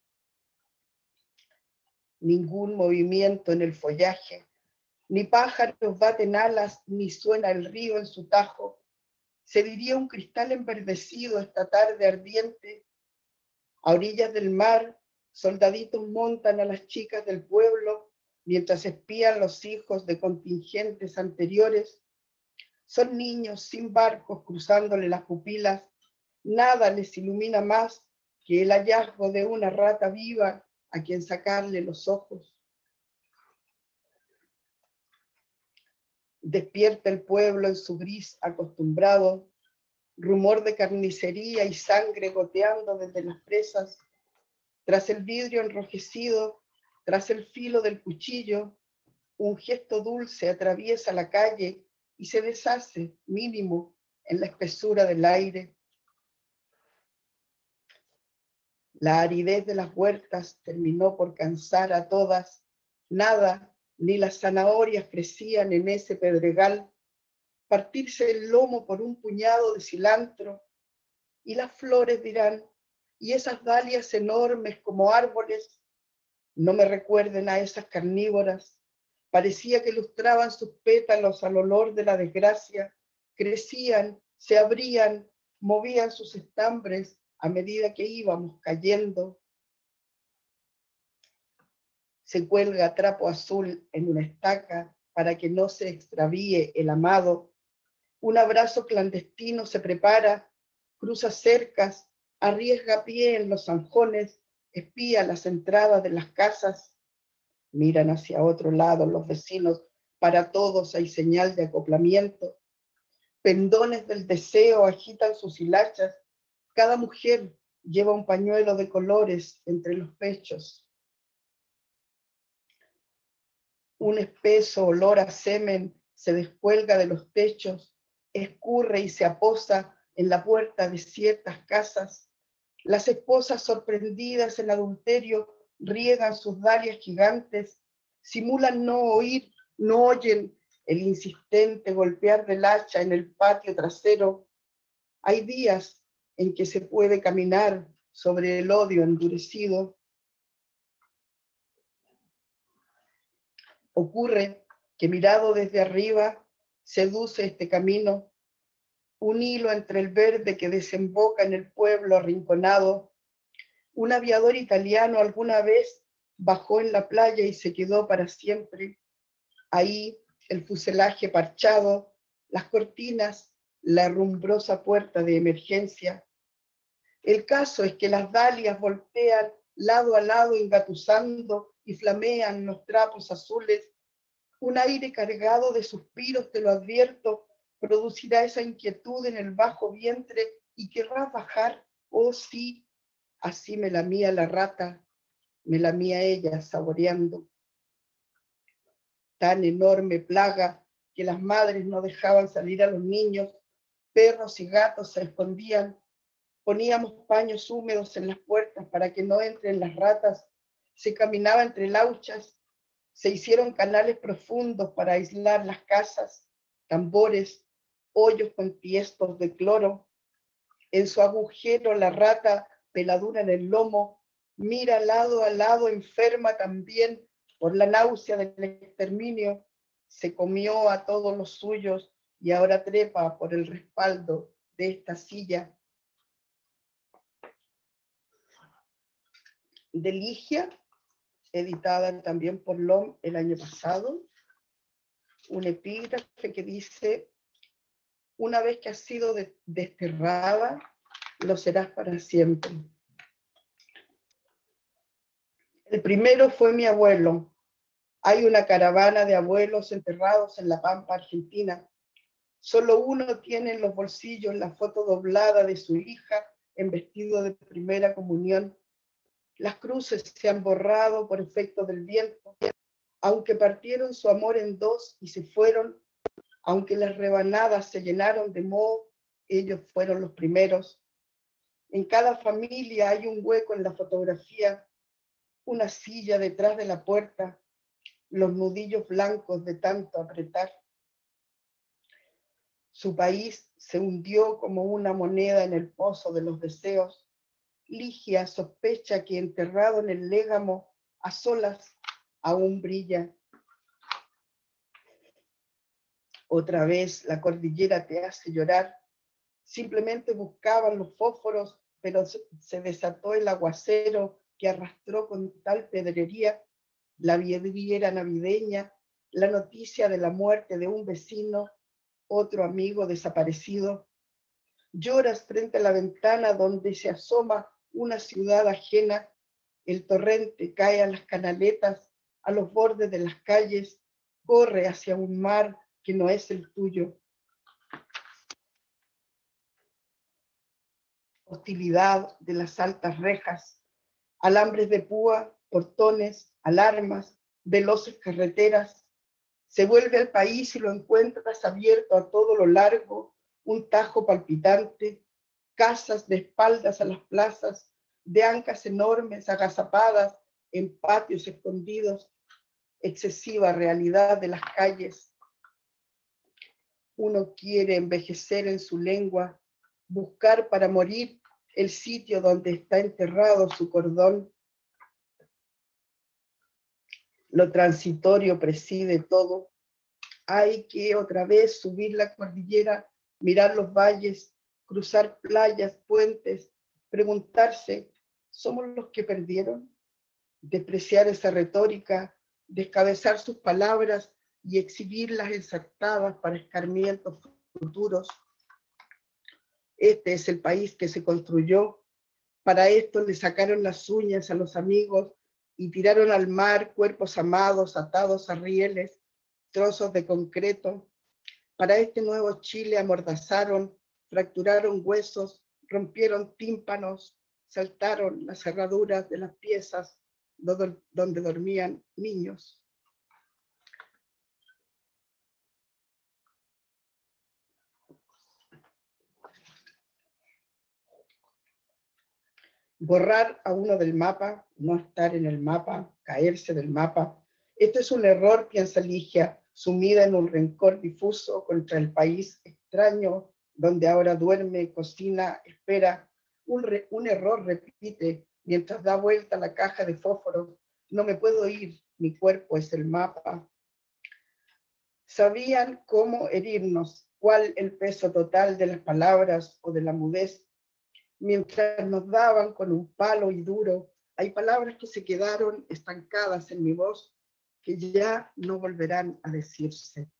Ningún movimiento en el follaje, ni pájaros baten alas, ni suena el río en su tajo. Se diría un cristal enverdecido esta tarde ardiente. A orillas del mar, soldaditos montan a las chicas del pueblo mientras espían los hijos de contingentes anteriores. Son niños sin barcos cruzándole las pupilas. Nada les ilumina más que el hallazgo de una rata viva a quien sacarle los ojos. Despierta el pueblo en su gris acostumbrado, rumor de carnicería y sangre goteando desde las presas. Tras el vidrio enrojecido, tras el filo del cuchillo, un gesto dulce atraviesa la calle y se deshace, mínimo, en la espesura del aire. La aridez de las huertas terminó por cansar a todas. Nada, ni las zanahorias crecían en ese pedregal. Partirse el lomo por un puñado de cilantro. Y las flores dirán, y esas dalias enormes como árboles, no me recuerden a esas carnívoras. Parecía que lustraban sus pétalos al olor de la desgracia. Crecían, se abrían, movían sus estambres a medida que íbamos cayendo. Se cuelga trapo azul en una estaca para que no se extravíe el amado. Un abrazo clandestino se prepara, cruza cercas, arriesga pie en los zanjones, espía las entradas de las casas. Miran hacia otro lado los vecinos, para todos hay señal de acoplamiento. Pendones del deseo agitan sus hilachas. Cada mujer lleva un pañuelo de colores entre los pechos. Un espeso olor a semen se descuelga de los techos, escurre y se aposa en la puerta de ciertas casas. Las esposas sorprendidas en adulterio riegan sus dalias gigantes, simulan no oír, no oyen el insistente golpear del hacha en el patio trasero. Hay días en que se puede caminar sobre el odio endurecido. Ocurre que mirado desde arriba seduce este camino, un hilo entre el verde que desemboca en el pueblo arrinconado. Un aviador italiano alguna vez bajó en la playa y se quedó para siempre. Ahí el fuselaje parchado, las cortinas, la rumbrosa puerta de emergencia. El caso es que las dalias voltean lado a lado engatusando y flamean los trapos azules. Un aire cargado de suspiros, te lo advierto, producirá esa inquietud en el bajo vientre y querrás bajar, oh sí, Así me lamía la rata, me lamía ella saboreando. Tan enorme plaga que las madres no dejaban salir a los niños, perros y gatos se escondían, poníamos paños húmedos en las puertas para que no entren las ratas, se caminaba entre lauchas, se hicieron canales profundos para aislar las casas, tambores, hoyos con tiestos de cloro. En su agujero la rata, peladura en el lomo, mira lado a lado, enferma también por la náusea del exterminio, se comió a todos los suyos y ahora trepa por el respaldo de esta silla. De Ligia, editada también por L O M el año pasado, un epígrafe que dice: una vez que has sido desterrada, lo serás para siempre. El primero fue mi abuelo. Hay una caravana de abuelos enterrados en la pampa argentina. Solo uno tiene en los bolsillos la foto doblada de su hija en vestido de primera comunión. Las cruces se han borrado por efecto del viento, aunque partieron su amor en dos y se fueron, aunque las rebanadas se llenaron de moho, ellos fueron los primeros. En cada familia hay un hueco en la fotografía, una silla detrás de la puerta, los nudillos blancos de tanto apretar. Su país se hundió como una moneda en el pozo de los deseos. Ligia sospecha que enterrado en el légamo, a solas, aún brilla. Otra vez la cordillera te hace llorar. Simplemente buscaban los fósforos, pero se desató el aguacero que arrastró con tal pedrería la vidriera navideña, la noticia de la muerte de un vecino, otro amigo desaparecido. Lloras frente a la ventana donde se asoma una ciudad ajena. El torrente cae a las canaletas, a los bordes de las calles, corre hacia un mar que no es el tuyo. Hostilidad de las altas rejas, alambres de púa, portones, alarmas, veloces carreteras. Se vuelve al país y lo encuentras abierto a todo lo largo, un tajo palpitante, casas de espaldas a las plazas, de ancas enormes agazapadas en patios escondidos, excesiva realidad de las calles. Uno quiere envejecer en su lengua, buscar para morir el sitio donde está enterrado su cordón. Lo transitorio preside todo. Hay que otra vez subir la cordillera, mirar los valles, cruzar playas, puentes, preguntarse, ¿somos los que perdieron? Despreciar esa retórica, descabezar sus palabras y exhibirlas ensartadas para escarmientos futuros. Este es el país que se construyó. Para esto le sacaron las uñas a los amigos y tiraron al mar cuerpos amados atados a rieles, trozos de concreto. Para este nuevo Chile amordazaron, fracturaron huesos, rompieron tímpanos, saltaron las cerraduras de las piezas donde dormían niños. Borrar a uno del mapa, no estar en el mapa, caerse del mapa. Esto es un error, piensa Ligia, sumida en un rencor difuso contra el país extraño, donde ahora duerme, cocina, espera. Un, re, un error, repite, mientras da vuelta la caja de fósforos. No me puedo ir, mi cuerpo es el mapa. Sabían cómo herirnos, cuál el peso total de las palabras o de la mudez. Mientras nos daban con un palo y duro, hay palabras que se quedaron estancadas en mi voz, que ya no volverán a decirse.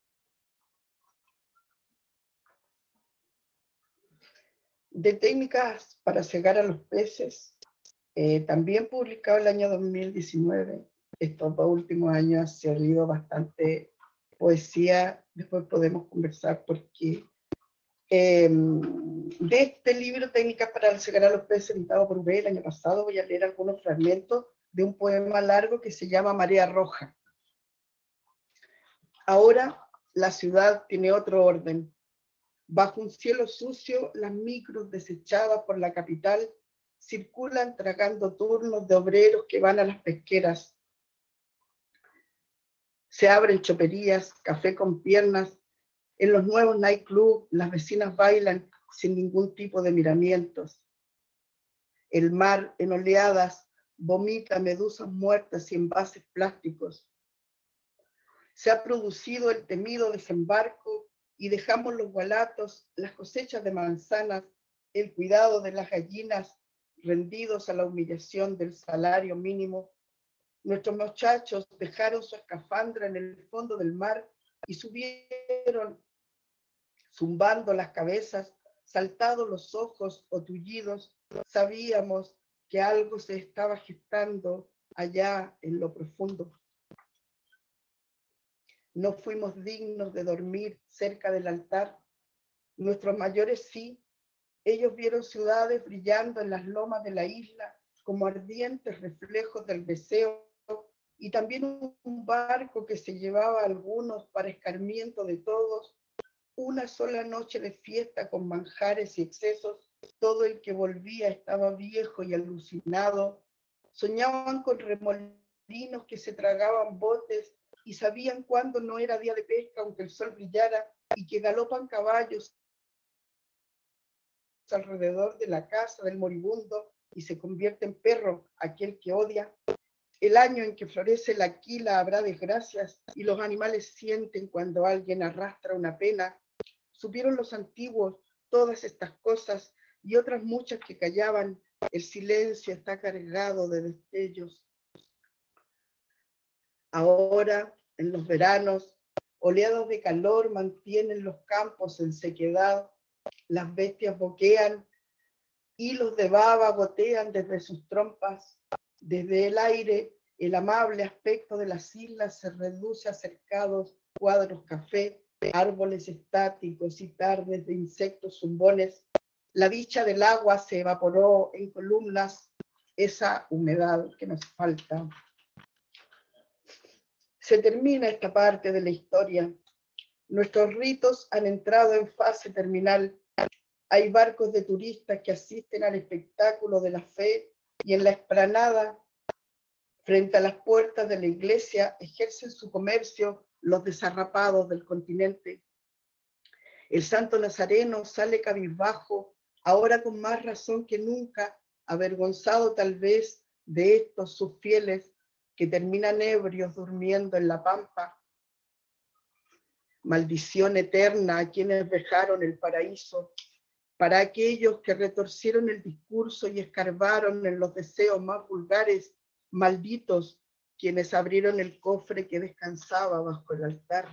De técnicas para cegar a los peces, eh, también publicado el año dos mil diecinueve. Estos dos últimos años se ha leído bastante poesía, después podemos conversar porque Eh, de este libro, Técnicas para sacar a los peces, editado por B el año pasado, voy a leer algunos fragmentos de un poema largo que se llama Marea Roja. Ahora la ciudad tiene otro orden. Bajo un cielo sucio, las micros desechadas por la capital circulan tragando turnos de obreros que van a las pesqueras. Se abren choperías, café con piernas. En los nuevos nightclubs, las vecinas bailan sin ningún tipo de miramientos. El mar, en oleadas, vomita medusas muertas y envases plásticos. Se ha producido el temido desembarco y dejamos los gualatos, las cosechas de manzanas, el cuidado de las gallinas, rendidos a la humillación del salario mínimo. Nuestros muchachos dejaron su escafandra en el fondo del mar y subieron zumbando las cabezas, saltados los ojos o tullidos. Sabíamos que algo se estaba gestando allá en lo profundo. No fuimos dignos de dormir cerca del altar. Nuestros mayores sí. Ellos vieron ciudades brillando en las lomas de la isla como ardientes reflejos del deseo, y también un barco que se llevaba a algunos para escarmiento de todos. Una sola noche de fiesta con manjares y excesos. Todo el que volvía estaba viejo y alucinado. Soñaban con remolinos que se tragaban botes y sabían cuándo no era día de pesca aunque el sol brillara, y que galopan caballos alrededor de la casa del moribundo y se convierte en perro aquel que odia. El año en que florece la quila habrá desgracias y los animales sienten cuando alguien arrastra una pena. Supieron los antiguos todas estas cosas y otras muchas que callaban. El silencio está cargado de destellos. Ahora, en los veranos, oleadas de calor mantienen los campos en sequedad. Las bestias boquean, hilos de baba gotean desde sus trompas. Desde el aire, el amable aspecto de las islas se reduce a cercados cuadros café, árboles estáticos y tardes de insectos zumbones. La dicha del agua se evaporó en columnas, esa humedad que nos falta. Se termina esta parte de la historia. Nuestros ritos han entrado en fase terminal. Hay barcos de turistas que asisten al espectáculo de la fe y en la explanada, frente a las puertas de la iglesia, ejercen su comercio los desarrapados del continente. El santo Nazareno sale cabizbajo, ahora con más razón que nunca, avergonzado tal vez de estos sus fieles que terminan ebrios durmiendo en la pampa. Maldición eterna a quienes dejaron el paraíso, para aquellos que retorcieron el discurso y escarbaron en los deseos más vulgares. Malditos quienes abrieron el cofre que descansaba bajo el altar.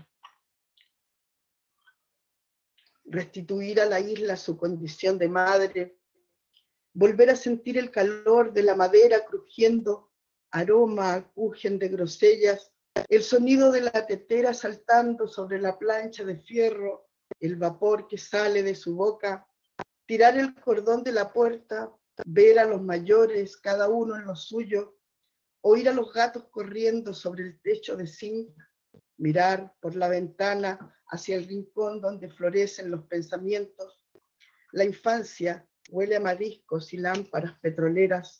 Restituir a la isla su condición de madre, volver a sentir el calor de la madera crujiendo, aroma a cujen de grosellas, el sonido de la tetera saltando sobre la plancha de fierro, el vapor que sale de su boca, tirar el cordón de la puerta, ver a los mayores, cada uno en lo suyo, oír a los gatos corriendo sobre el techo de zinc, mirar por la ventana hacia el rincón donde florecen los pensamientos. La infancia huele a mariscos y lámparas petroleras.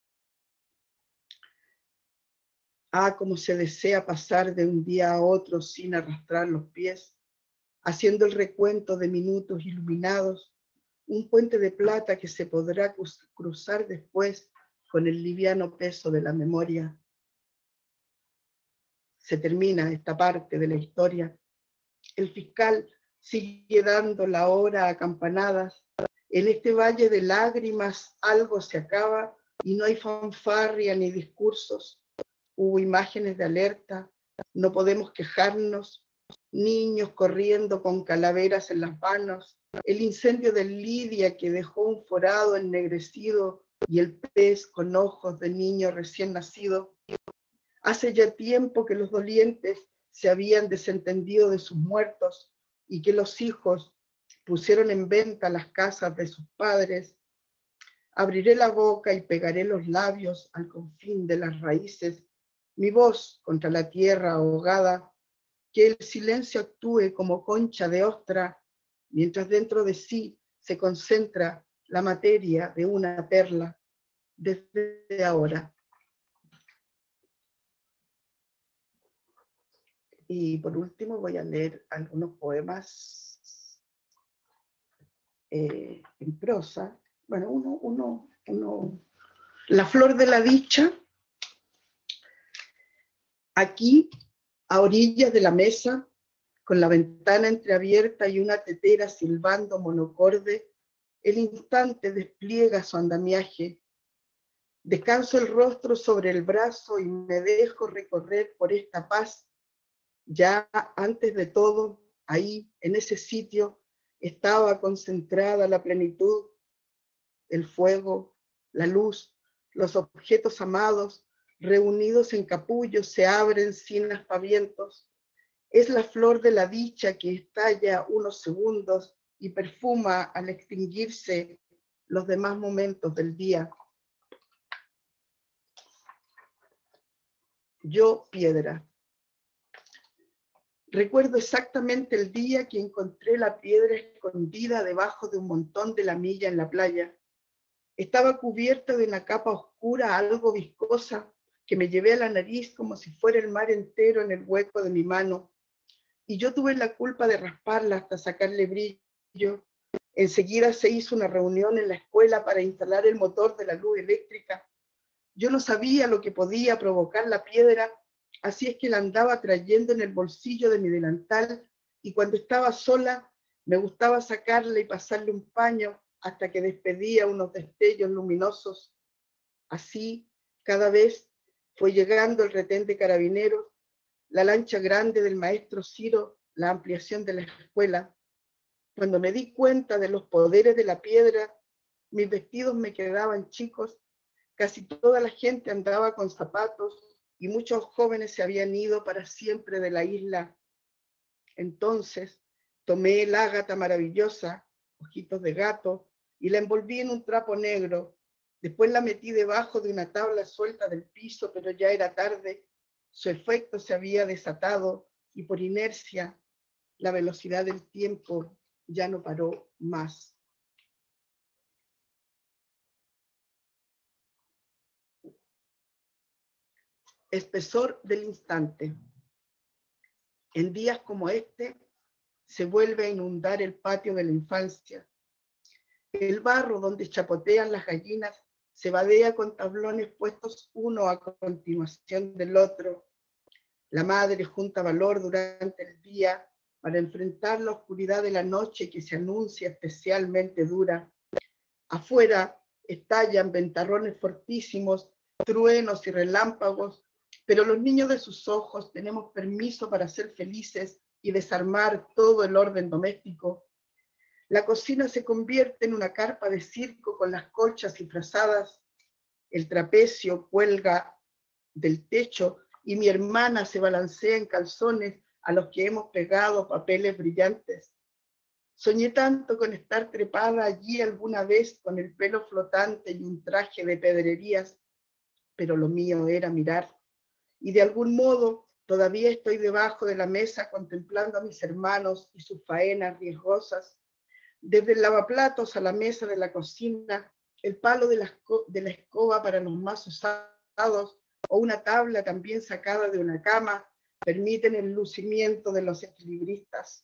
Ah, cómo se desea pasar de un día a otro sin arrastrar los pies, haciendo el recuento de minutos iluminados, un puente de plata que se podrá cruzar después con el liviano peso de la memoria. Se termina esta parte de la historia. El fiscal sigue dando la hora a campanadas. En este valle de lágrimas algo se acaba y no hay fanfarria ni discursos. Hubo imágenes de alerta, no podemos quejarnos, niños corriendo con calaveras en las manos, el incendio de Lidia que dejó un forado ennegrecido y el pez con ojos de niño recién nacido. Hace ya tiempo que los dolientes se habían desentendido de sus muertos y que los hijos pusieron en venta las casas de sus padres. Abriré la boca y pegaré los labios al confín de las raíces, mi voz contra la tierra ahogada, que el silencio actúe como concha de ostra, mientras dentro de sí se concentra la materia de una perla, desde ahora. Y por último voy a leer algunos poemas eh, en prosa. Bueno, uno, uno, uno, La flor de la dicha. Aquí, a orillas de la mesa, con la ventana entreabierta y una tetera silbando monocorde, el instante despliega su andamiaje. Descanso el rostro sobre el brazo y me dejo recorrer por esta paz. Ya antes de todo, ahí, en ese sitio, estaba concentrada la plenitud, el fuego, la luz, los objetos amados, reunidos en capullos, se abren sin aspavientos. Es la flor de la dicha que estalla unos segundos y perfuma al extinguirse los demás momentos del día. Yo, piedra. Recuerdo exactamente el día que encontré la piedra escondida debajo de un montón de lamilla en la playa. Estaba cubierta de una capa oscura, algo viscosa, que me llevé a la nariz como si fuera el mar entero en el hueco de mi mano. Y yo tuve la culpa de rasparla hasta sacarle brillo. Enseguida se hizo una reunión en la escuela para instalar el motor de la luz eléctrica. Yo no sabía lo que podía provocar la piedra, así es que la andaba trayendo en el bolsillo de mi delantal, y cuando estaba sola me gustaba sacarle y pasarle un paño hasta que despedía unos destellos luminosos. Así, cada vez fue llegando el retén de carabineros, la lancha grande del maestro Ciro, la ampliación de la escuela. Cuando me di cuenta de los poderes de la piedra, mis vestidos me quedaban chicos, casi toda la gente andaba con zapatos y muchos jóvenes se habían ido para siempre de la isla. Entonces tomé el ágata maravillosa, ojitos de gato, y la envolví en un trapo negro. Después la metí debajo de una tabla suelta del piso, pero ya era tarde. Su efecto se había desatado y por inercia la velocidad del tiempo ya no paró más. Espesor del instante. En días como este se vuelve a inundar el patio de la infancia. El barro donde chapotean las gallinas se vadea con tablones puestos uno a continuación del otro. La madre junta valor durante el día para enfrentar la oscuridad de la noche que se anuncia especialmente dura. Afuera estallan ventarrones fortísimos, truenos y relámpagos, pero los niños de sus ojos tenemos permiso para ser felices y desarmar todo el orden doméstico. La cocina se convierte en una carpa de circo con las colchas disfrazadas. El trapecio cuelga del techo y mi hermana se balancea en calzones a los que hemos pegado papeles brillantes. Soñé tanto con estar trepada allí alguna vez con el pelo flotante y un traje de pedrerías, pero lo mío era mirar. Y de algún modo todavía estoy debajo de la mesa contemplando a mis hermanos y sus faenas riesgosas. Desde el lavaplatos a la mesa de la cocina, el palo de la, de la escoba para los más usados o una tabla también sacada de una cama permiten el lucimiento de los equilibristas.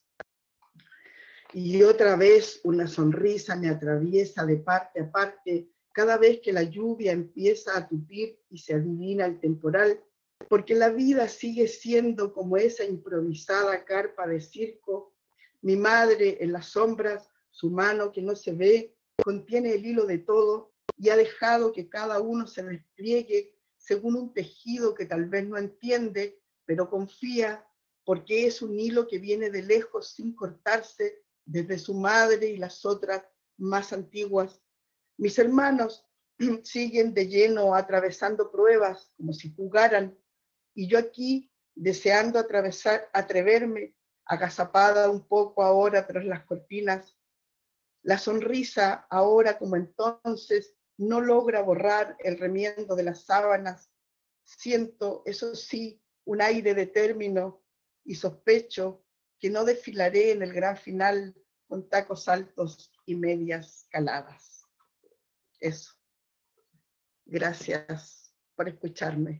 Y otra vez una sonrisa me atraviesa de parte a parte cada vez que la lluvia empieza a tupir y se adivina el temporal, porque la vida sigue siendo como esa improvisada carpa de circo. Mi madre en las sombras, su mano que no se ve, contiene el hilo de todo y ha dejado que cada uno se despliegue según un tejido que tal vez no entiende, pero confía, porque es un hilo que viene de lejos sin cortarse, desde su madre y las otras más antiguas. Mis hermanos siguen de lleno atravesando pruebas como si jugaran, y yo aquí deseando atravesar, atreverme agazapada un poco ahora tras las cortinas. La sonrisa, ahora como entonces, no logra borrar el remiendo de las sábanas. Siento, eso sí, un aire de término y sospecho que no desfilaré en el gran final con tacos altos y medias caladas. Eso. Gracias por escucharme.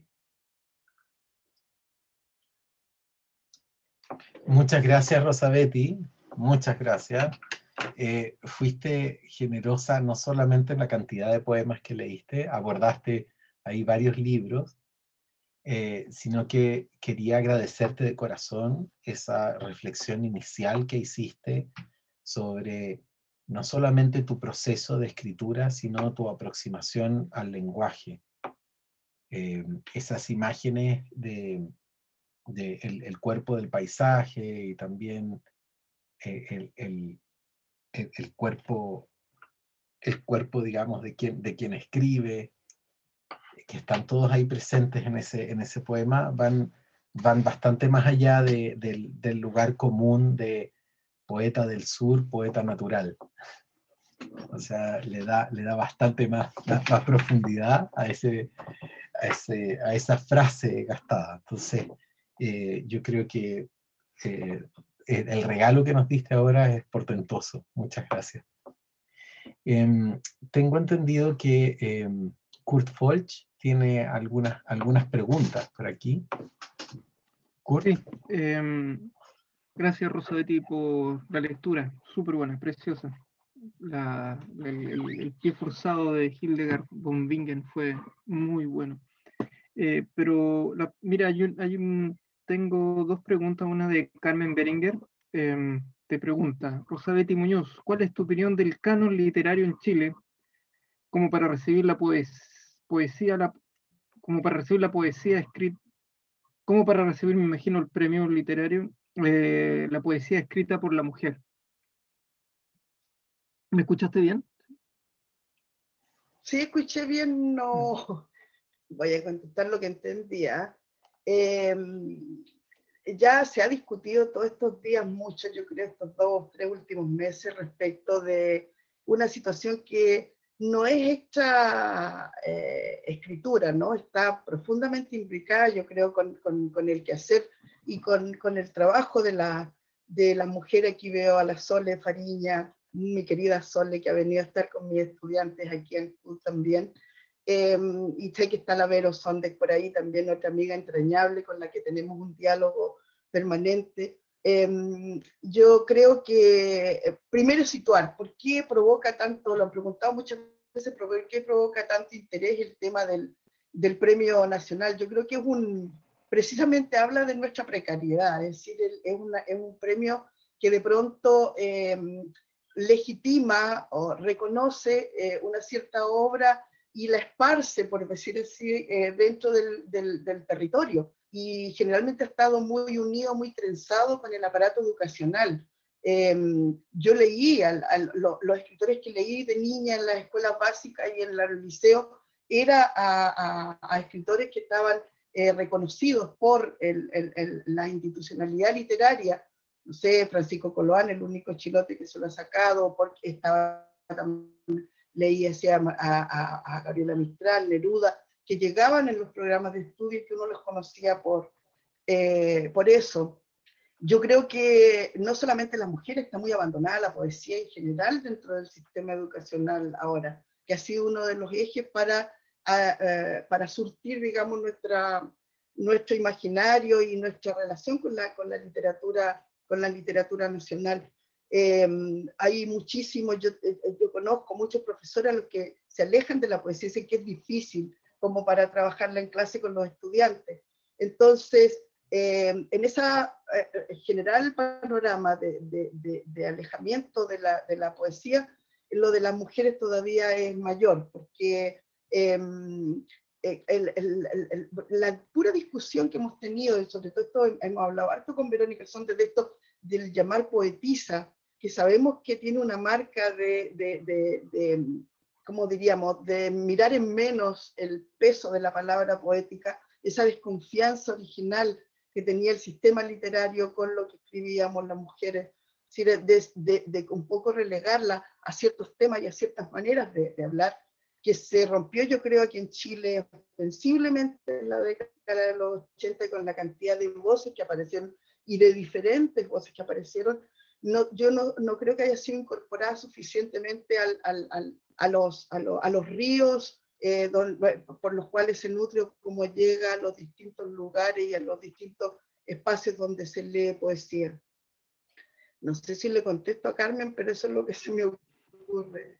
Muchas gracias, Rosabetti. Muchas gracias. Eh, fuiste generosa no solamente en la cantidad de poemas que leíste, abordaste ahí varios libros, eh, sino que quería agradecerte de corazón esa reflexión inicial que hiciste sobre no solamente tu proceso de escritura, sino tu aproximación al lenguaje. Eh, esas imágenes de, de el, el cuerpo del paisaje y también eh, el, el, el, el cuerpo, el cuerpo, digamos, de quien, de quien escribe, que están todos ahí presentes en ese, en ese poema, van, van bastante más allá de, del, del lugar común de poeta del sur, poeta natural. O sea, le da, le da bastante más, más, más profundidad a, ese, a, ese, a esa frase gastada. Entonces, eh, yo creo que eh, el regalo que nos diste ahora es portentoso. Muchas gracias. Eh, tengo entendido que eh, Kurt Folch tiene algunas, algunas preguntas por aquí. Kurt. Sí, eh, gracias Rosabetti por la lectura, súper buena, preciosa. La, el, el, el pie forzado de Hildegard von Bingen fue muy bueno. Eh, pero, la, mira, hay un, hay un, tengo dos preguntas, una de Carmen Berenguer. Eh, te pregunta, Rosabetti Muñoz, ¿cuál es tu opinión del canon literario en Chile como para recibir la poes, poesía, la, como para recibir la poesía escrita, como para recibir, me imagino, el premio literario, eh, la poesía escrita por la mujer? ¿Me escuchaste bien? Sí, escuché bien, no voy a contestar lo que entendía. Eh, ya se ha discutido todos estos días mucho, yo creo, estos dos, tres últimos meses, respecto de una situación que no es hecha eh, escritura, ¿no? Está profundamente implicada, yo creo, con, con, con el quehacer y con, con el trabajo de la, de la mujer. Aquí veo a la Sole Fariña, mi querida Sole, que ha venido a estar con mis estudiantes aquí en C U también. Eh, y sé que está la Vero Sondek por ahí, también otra amiga entrañable con la que tenemos un diálogo permanente. Eh, yo creo que eh, primero situar, ¿por qué provoca tanto? Lo han preguntado muchas veces, ¿por qué provoca tanto interés el tema del, del premio nacional? Yo creo que es un, precisamente habla de nuestra precariedad, es decir, es, una, es un premio que de pronto eh, legitima o reconoce eh, una cierta obra y la esparce, por decir así, eh, dentro del, del, del territorio. Y generalmente ha estado muy unido, muy trenzado con el aparato educacional. Eh, yo leí, a, a, lo, los escritores que leí de niña en las escuelas básicas y en el liceo, era a, a, a escritores que estaban eh, reconocidos por el, el, el, la institucionalidad literaria. No sé, Francisco Coloán, el único chilote que se lo ha sacado, porque estaba también, leí hacia a, a, a Gabriela Mistral, Neruda, que llegaban en los programas de estudio que uno los conocía por, eh, por eso. Yo creo que no solamente la mujer, está muy abandonada la poesía en general dentro del sistema educacional ahora, que ha sido uno de los ejes para, a, a, para surtir, digamos, nuestra, nuestro imaginario y nuestra relación con la, con la literatura, con la literatura nacional. Eh, hay muchísimos, yo, yo conozco muchos profesores a los que se alejan de la poesía, dicen que es difícil como para trabajarla en clase con los estudiantes. Entonces, eh, en ese eh, general panorama de, de, de, de alejamiento de la, de la poesía, lo de las mujeres todavía es mayor, porque eh, el, el, el, el, la pura discusión que hemos tenido, y sobre todo esto hemos hablado harto con Verónica Sonde de esto, del llamar poetisa, que sabemos que tiene una marca de, de, de, de como diríamos, de mirar en menos el peso de la palabra poética, esa desconfianza original que tenía el sistema literario con lo que escribíamos las mujeres, de, de, de un poco relegarla a ciertos temas y a ciertas maneras de, de hablar, que se rompió yo creo aquí en Chile sensiblemente en la década de los ochenta con la cantidad de voces que aparecieron y de diferentes voces que aparecieron. No, yo no, no creo que haya sido incorporada suficientemente al, al, al, a, los, a, lo, a los ríos eh, don, por los cuales se nutre, cómo llega a los distintos lugares y a los distintos espacios donde se lee poesía. No sé si le contesto a Carmen, pero eso es lo que se me ocurre.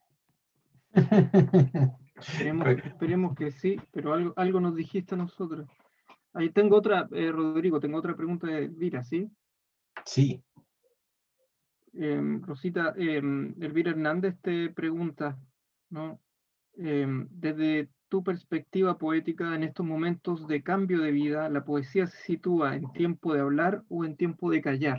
Esperemos, esperemos que sí, pero algo, algo nos dijiste a nosotros. Ahí tengo otra, eh, Rodrigo, tengo otra pregunta de Elvira, ¿sí? Sí. Eh, Rosita, eh, Elvira Hernández te pregunta, ¿no? Eh, desde tu perspectiva poética, en estos momentos de cambio de vida, ¿la poesía se sitúa en tiempo de hablar o en tiempo de callar?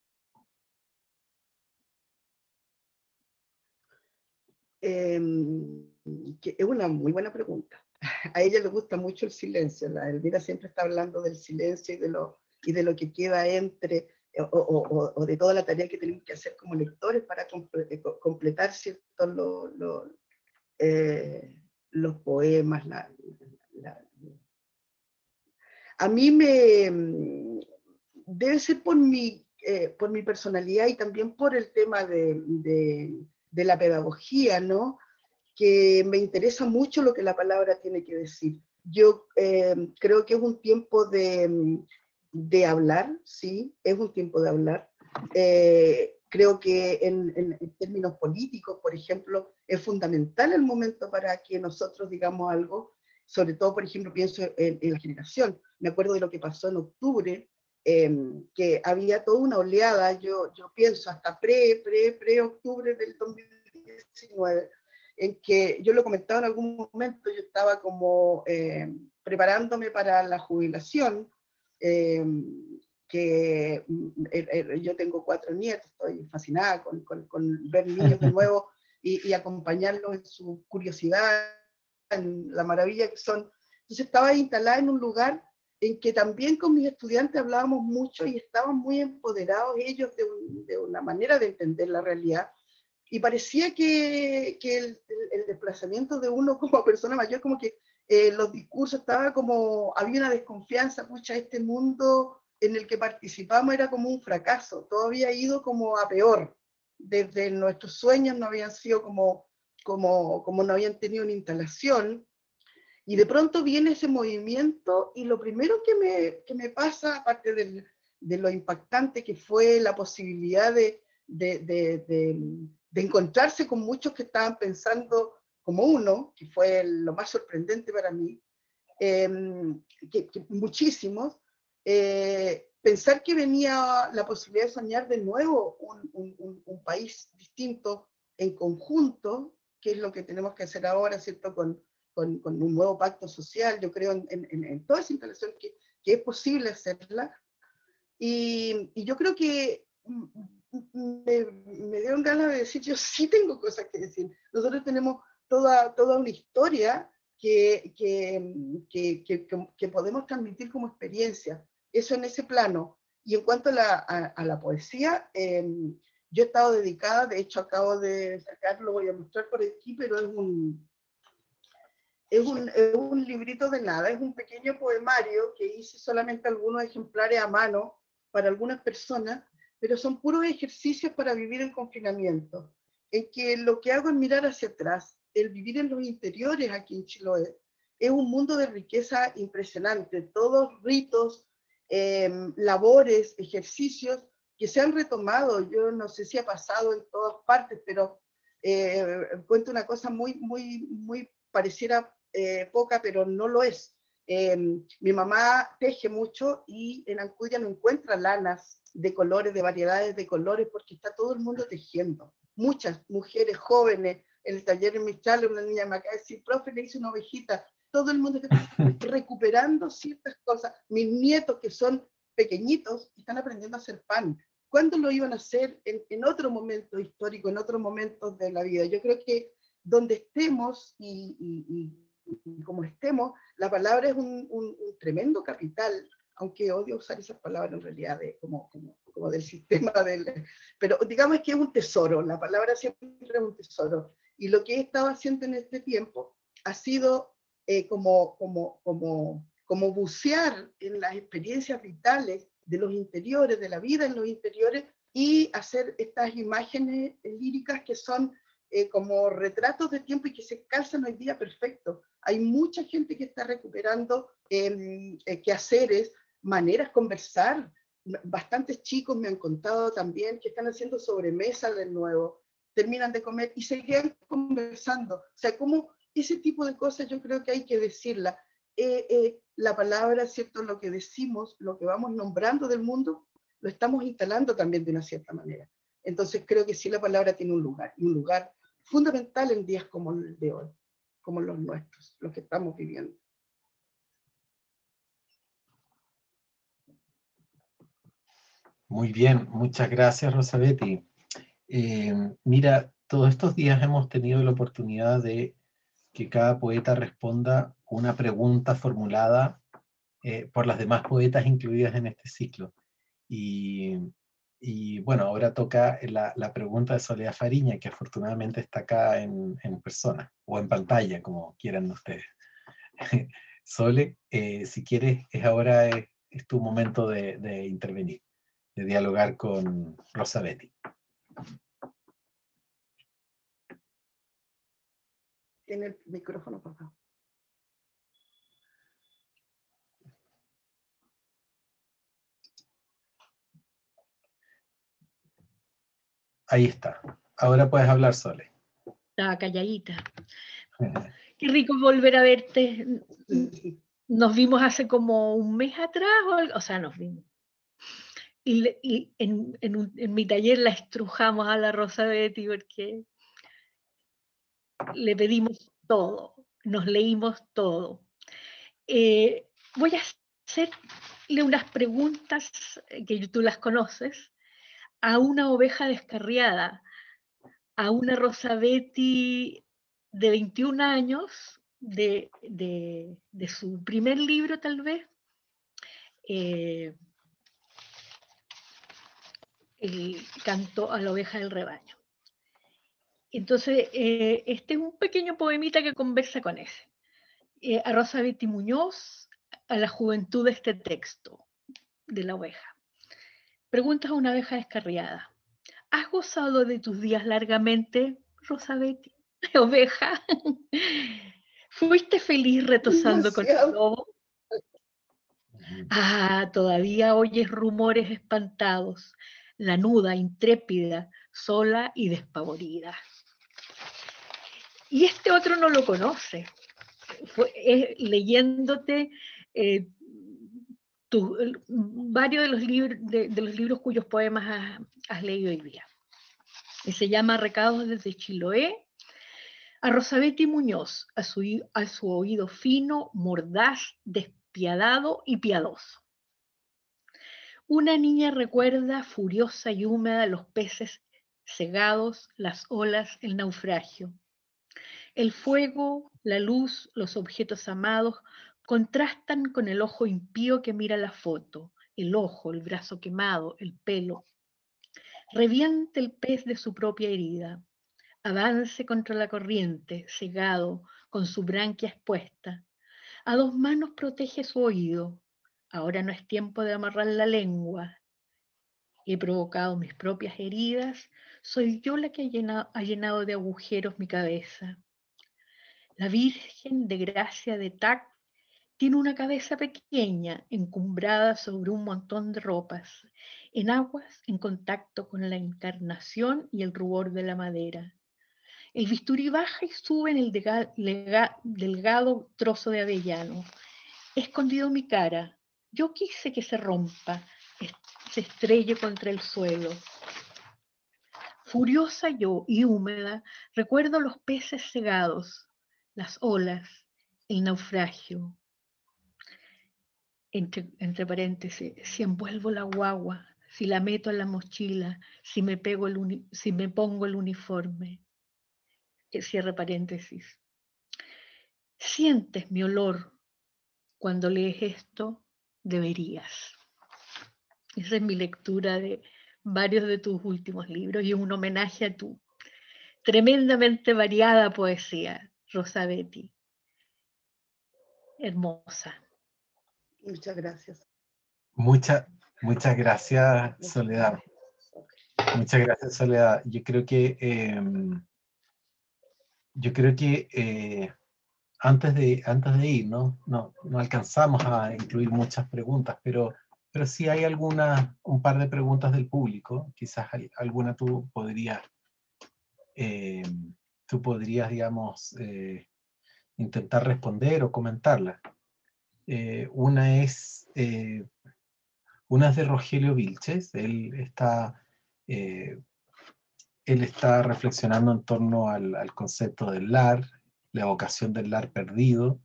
Eh, que es una muy buena pregunta. A ella le gusta mucho el silencio. La Elvira siempre está hablando del silencio y de lo, y de lo que queda entre, o, o, o de toda la tarea que tenemos que hacer como lectores para comple completar ciertos lo, lo, eh, los poemas. La, la, a mí me debe ser por mi, eh, por mi personalidad y también por el tema de, de, de la pedagogía, ¿no? Que me interesa mucho lo que la palabra tiene que decir. Yo eh, creo que es un tiempo de, de hablar, sí, es un tiempo de hablar. Eh, creo que en, en, en términos políticos, por ejemplo, es fundamental el momento para que nosotros digamos algo, sobre todo, por ejemplo, pienso en, en la generación. Me acuerdo de lo que pasó en octubre, eh, que había toda una oleada, yo, yo pienso hasta pre, pre, pre-octubre del dos mil diecinueve, en que yo lo comentaba en algún momento, yo estaba como eh, preparándome para la jubilación, eh, que eh, eh, yo tengo cuatro nietos, estoy fascinada con, con, con ver niños de nuevo y, y acompañarlos en su curiosidad, en la maravilla que son. Entonces estaba instalada en un lugar en que también con mis estudiantes hablábamos mucho y estaban muy empoderados ellos de, un, de una manera de entender la realidad. Y parecía que, que el, el, el desplazamiento de uno como persona mayor, como que eh, los discursos estaba como, había una desconfianza, pucha, este mundo en el que participamos era como un fracaso, todo había ido como a peor, desde nuestros sueños no habían sido como, como, como no habían tenido una instalación, y de pronto viene ese movimiento y lo primero que me, que me pasa, aparte del, de lo impactante que fue la posibilidad de, de, de, de, de encontrarse con muchos que estaban pensando como uno, que fue lo más sorprendente para mí, eh, que, que muchísimos, eh, pensar que venía la posibilidad de soñar de nuevo un, un, un país distinto en conjunto, que es lo que tenemos que hacer ahora, ¿cierto? Con, con, con un nuevo pacto social, yo creo en, en, en toda esa instalación que, que es posible hacerla. Y, y yo creo que me, me dieron ganas de decir, yo sí tengo cosas que decir. Nosotros tenemos toda, toda una historia que, que, que, que, que podemos transmitir como experiencia. Eso en ese plano. Y en cuanto a la, a, a la poesía, eh, yo he estado dedicada, de hecho acabo de sacarlo, voy a mostrar por aquí, pero es un, es un, es un librito de nada, es un pequeño poemario que hice solamente algunos ejemplares a mano para algunas personas, pero son puros ejercicios para vivir el confinamiento, en que lo que hago es mirar hacia atrás, el vivir en los interiores aquí en Chiloé. Es un mundo de riqueza impresionante, todos ritos, eh, labores, ejercicios que se han retomado. Yo no sé si ha pasado en todas partes, pero eh, cuento una cosa muy, muy, muy pareciera eh, poca, pero no lo es. Eh, mi mamá teje mucho y en Ancudia no encuentra lanas de colores, de variedades de colores, porque está todo el mundo tejiendo. Muchas mujeres jóvenes, en el taller en Mistral, una niña me acaba de decir, profe, le hice una ovejita. Todo el mundo está recuperando ciertas cosas. Mis nietos, que son pequeñitos, están aprendiendo a hacer pan. ¿Cuándo lo iban a hacer? En, en otro momento histórico, en otro momento de la vida. Yo creo que donde estemos y, y, y, y como estemos, la palabra es un, un, un tremendo capital aunque odio usar esas palabras en realidad de, como, como, como del sistema del... Pero digamos que es un tesoro, la palabra siempre es un tesoro. Y lo que he estado haciendo en este tiempo ha sido eh, como, como, como, como bucear en las experiencias vitales de los interiores, de la vida en los interiores, y hacer estas imágenes líricas que son eh, como retratos de tiempo y que se calzan hoy día perfecto. Hay mucha gente que está recuperando eh, eh, quehaceres, maneras de conversar. Bastantes chicos me han contado también que están haciendo sobremesa de nuevo, terminan de comer y se quedan conversando. O sea, como ese tipo de cosas yo creo que hay que decirla. Eh, eh, la palabra, ¿cierto? Lo que decimos, lo que vamos nombrando del mundo, lo estamos instalando también de una cierta manera. Entonces creo que sí la palabra tiene un lugar, y un lugar fundamental en días como el de hoy, como los nuestros, los que estamos viviendo. Muy bien, muchas gracias, Rosabetti. Eh, mira, todos estos días hemos tenido la oportunidad de que cada poeta responda una pregunta formulada eh, por las demás poetas incluidas en este ciclo. Y, y bueno, ahora toca la, la pregunta de Soledad Fariña, que afortunadamente está acá en, en persona, o en pantalla, como quieran ustedes. Sole, eh, si quieres, es ahora es, es tu momento de, de intervenir, de dialogar con Rosabetti. Tiene el micrófono apagado. Ahí está. Ahora puedes hablar, Sole. Estaba calladita. Qué rico volver a verte. Nos vimos hace como un mes atrás, o, algo, o sea, nos vimos. Y, y en, en, un, en mi taller la estrujamos a la Rosabetti porque le pedimos todo, nos leímos todo. Eh, voy a hacerle unas preguntas que tú las conoces a una oveja descarriada, a una Rosabetti de veintiún años, de, de, de su primer libro tal vez, eh, el canto a la oveja del rebaño. Entonces, eh, este es un pequeño poemita que conversa con ese. Eh, a Rosabetti Muñoz, a la juventud de este texto, de la oveja. Preguntas a una oveja descarriada. ¿Has gozado de tus días largamente, Rosabetti, oveja? ¿Fuiste feliz retosando con el lobo? Ah, todavía oyes rumores espantados, la nuda, intrépida, sola y despavorida. Y este otro no lo conoce. Fue, eh, leyéndote eh, tu, varios de los, libros, de, de los libros cuyos poemas has, has leído hoy día. Y se llama Recados desde Chiloé, a Rosabetti Muñoz, a su, a su oído fino, mordaz, despiadado y piadoso. Una niña recuerda furiosa y húmeda los peces cegados, las olas, el naufragio. El fuego, la luz, los objetos amados contrastan con el ojo impío que mira la foto, el ojo, el brazo quemado, el pelo. Reviente el pez de su propia herida. Avance contra la corriente, cegado, con su branquia expuesta. A dos manos protege su oído. Ahora no es tiempo de amarrar la lengua. He provocado mis propias heridas. Soy yo la que ha llenado, ha llenado de agujeros mi cabeza. La Virgen de Gracia de Tac tiene una cabeza pequeña, encumbrada sobre un montón de ropas, en aguas en contacto con la encarnación y el rubor de la madera. El bisturí baja y sube en el delgado trozo de avellano. He escondido mi cara. Yo quise que se rompa, se estrelle contra el suelo. Furiosa yo y húmeda, recuerdo los peces cegados, las olas, el naufragio. Entre, entre paréntesis, si envuelvo la guagua, si la meto en la mochila, si me, pego el uni, si me pongo el uniforme. Cierre paréntesis. ¿Sientes mi olor cuando lees esto? deberías. Esa es mi lectura de varios de tus últimos libros y es un homenaje a tu tremendamente variada poesía, Rosa Betty. Hermosa. Muchas gracias. Muchas, muchas gracias, Soledad. Muchas gracias, Soledad. Yo creo que, eh, yo creo que eh, antes, de, antes de ir, ¿no? No, no alcanzamos a incluir muchas preguntas, pero, pero sí hay alguna, un par de preguntas del público. Quizás hay, alguna tú podrías, eh, tú podrías, digamos, eh, intentar responder o comentarla. Eh, una es... Eh, Una es de Rogelio Vilches. Él está, eh, él está reflexionando en torno al, al concepto del lar, la evocación del lar perdido,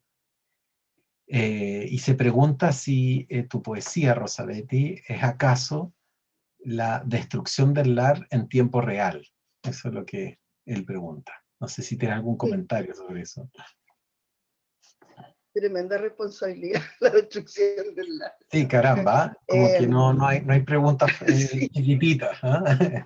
eh, y se pregunta si eh, tu poesía, Rosa Betty, es acaso la destrucción del lar en tiempo real. Eso es lo que él pregunta. No sé si tienes algún comentario sobre eso. Tremenda responsabilidad la destrucción del lar. Sí, caramba, como Eh, que no, no, hay, no hay preguntas eh, sí. chiquititas. ¿eh?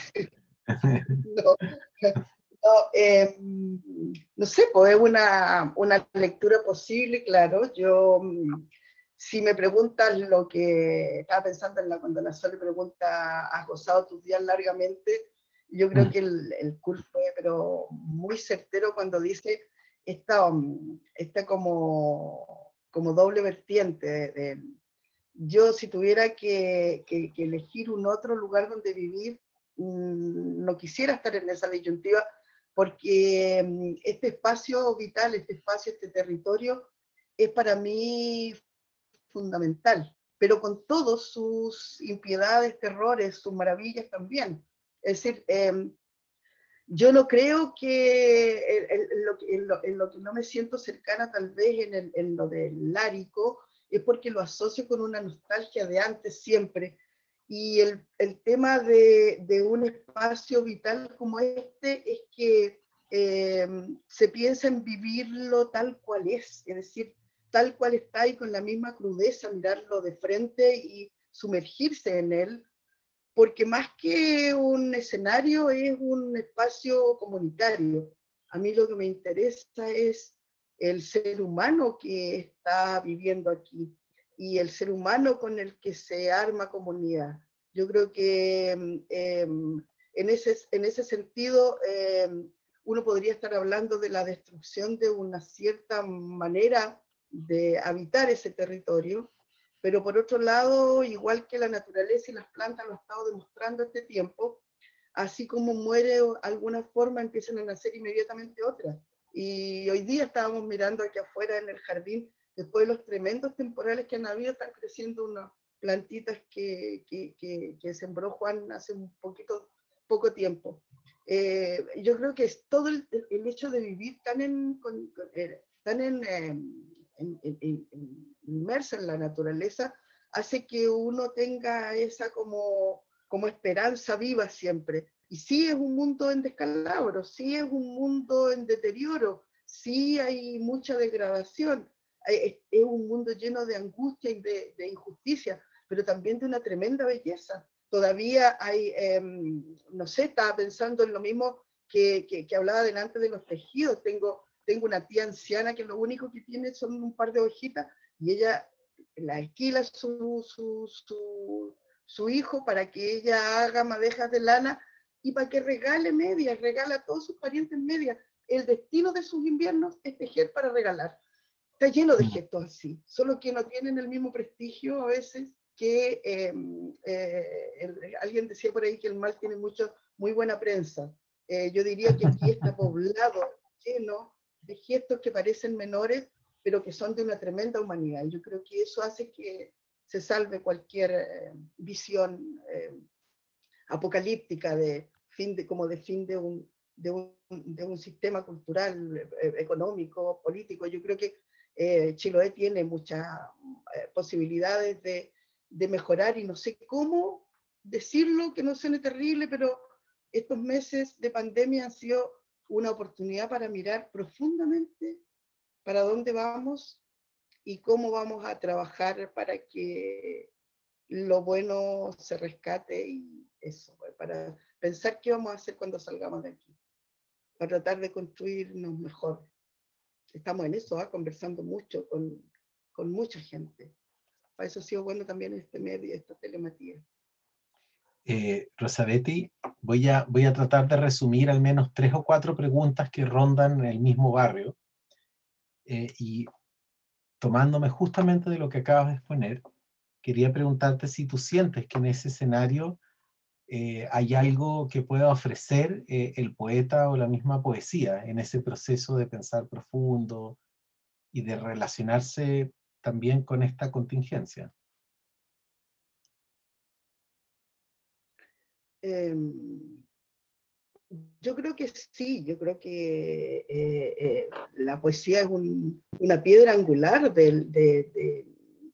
No, no, eh, no sé, pues es una, una lectura posible, claro. Yo, mm, si me preguntas lo que estaba pensando en la, cuando la Sol le pregunta, ¿has gozado tus días largamente? Yo creo que el, el Kurt fue, pero muy certero cuando dice esta, um, esta como, como doble vertiente de, de, yo si tuviera que, que, que elegir un otro lugar donde vivir, mmm, no quisiera estar en esa disyuntiva, porque mmm, este espacio vital, este espacio, este territorio, es para mí fundamental, pero con todos sus impiedades, terrores, sus maravillas también. Es decir, eh, yo no creo que en, en, lo, en, lo, en, lo, que no me siento cercana tal vez en, el, en lo del lárico, es porque lo asocio con una nostalgia de antes siempre. Y el, el tema de, de un espacio vital como este es que eh, se piensa en vivirlo tal cual es, es decir, tal cual está y con la misma crudeza, mirarlo de frente y sumergirse en él, porque más que un escenario es un espacio comunitario. A mí lo que me interesa es el ser humano que está viviendo aquí y el ser humano con el que se arma comunidad. Yo creo que eh, en, ese, en ese sentido eh, uno podría estar hablando de la destrucción de una cierta manera de habitar ese territorio, pero por otro lado, igual que la naturaleza y las plantas lo han estado demostrando este tiempo, así como muere alguna forma, empiezan a nacer inmediatamente otras. Y hoy día estábamos mirando aquí afuera en el jardín, después de los tremendos temporales que han habido, están creciendo unas plantitas que, que, que, que sembró Juan hace un poquito, poco tiempo. Eh, yo creo que es todo el, el hecho de vivir tan en, con, eh, tan en, eh, en, en, en inmerso en la naturaleza, hace que uno tenga esa como, como esperanza viva siempre. Y sí es un mundo en descalabro, sí es un mundo en deterioro, sí hay mucha degradación, es, es un mundo lleno de angustia y de, de injusticia, pero también de una tremenda belleza. Todavía hay, eh, no sé, estaba pensando en lo mismo que, que, que hablaba delante de los tejidos. Tengo, tengo una tía anciana que lo único que tiene son un par de hojitas y ella la esquila su, su, su, su hijo para que ella haga madejas de lana y para que regale medias, regala a todos sus parientes medias. El destino de sus inviernos es tejer para regalar. Está lleno de gestos así, solo que no tienen el mismo prestigio a veces que eh, eh, el, alguien decía por ahí que el mal tiene mucho, muy buena prensa. Eh, yo diría que aquí está poblado, lleno de gestos que parecen menores, pero que son de una tremenda humanidad. Yo creo que eso hace que se salve cualquier eh, visión eh, apocalíptica de fin de, como de fin de un, de un, de un sistema cultural, eh, económico, político. Yo creo que eh, Chiloé tiene muchas eh, posibilidades de, de mejorar y no sé cómo decirlo, que no suene terrible, pero estos meses de pandemia han sido una oportunidad para mirar profundamente para dónde vamos, y cómo vamos a trabajar para que lo bueno se rescate y eso, para pensar qué vamos a hacer cuando salgamos de aquí, para tratar de construirnos mejor. Estamos en eso, ¿eh? Conversando mucho con, con mucha gente. Para eso ha sido bueno también este medio, esta telematía. Eh, Rosabetti, voy a, voy a tratar de resumir al menos tres o cuatro preguntas que rondan el mismo barrio. Eh, y tomándome justamente de lo que acabas de exponer, quería preguntarte si tú sientes que en ese escenario eh, hay algo que pueda ofrecer eh, el poeta o la misma poesía en ese proceso de pensar profundo y de relacionarse también con esta contingencia. Eh, yo creo que sí, yo creo que eh, eh, la poesía es un, una piedra angular del, de, de,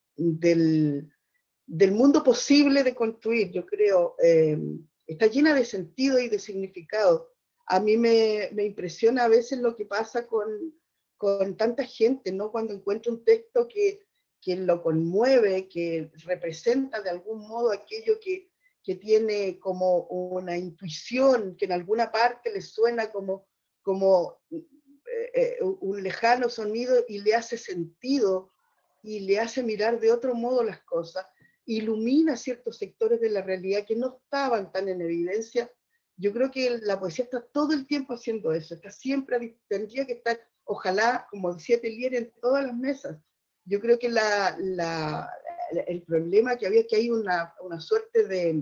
del, del mundo posible de construir, yo creo. Eh, está llena de sentido y de significado. A mí me, me impresiona a veces lo que pasa con, con tanta gente, ¿no? Cuando encuentro un texto que, que lo conmueve, que representa de algún modo aquello que, que tiene como una intuición, que en alguna parte le suena como, como eh, eh, un lejano sonido y le hace sentido y le hace mirar de otro modo las cosas, ilumina ciertos sectores de la realidad que no estaban tan en evidencia. Yo creo que la poesía está todo el tiempo haciendo eso, está siempre, tendría que estar, ojalá, como decía Tellier, en todas las mesas. Yo creo que la, la, el problema que había es que hay una, una suerte de,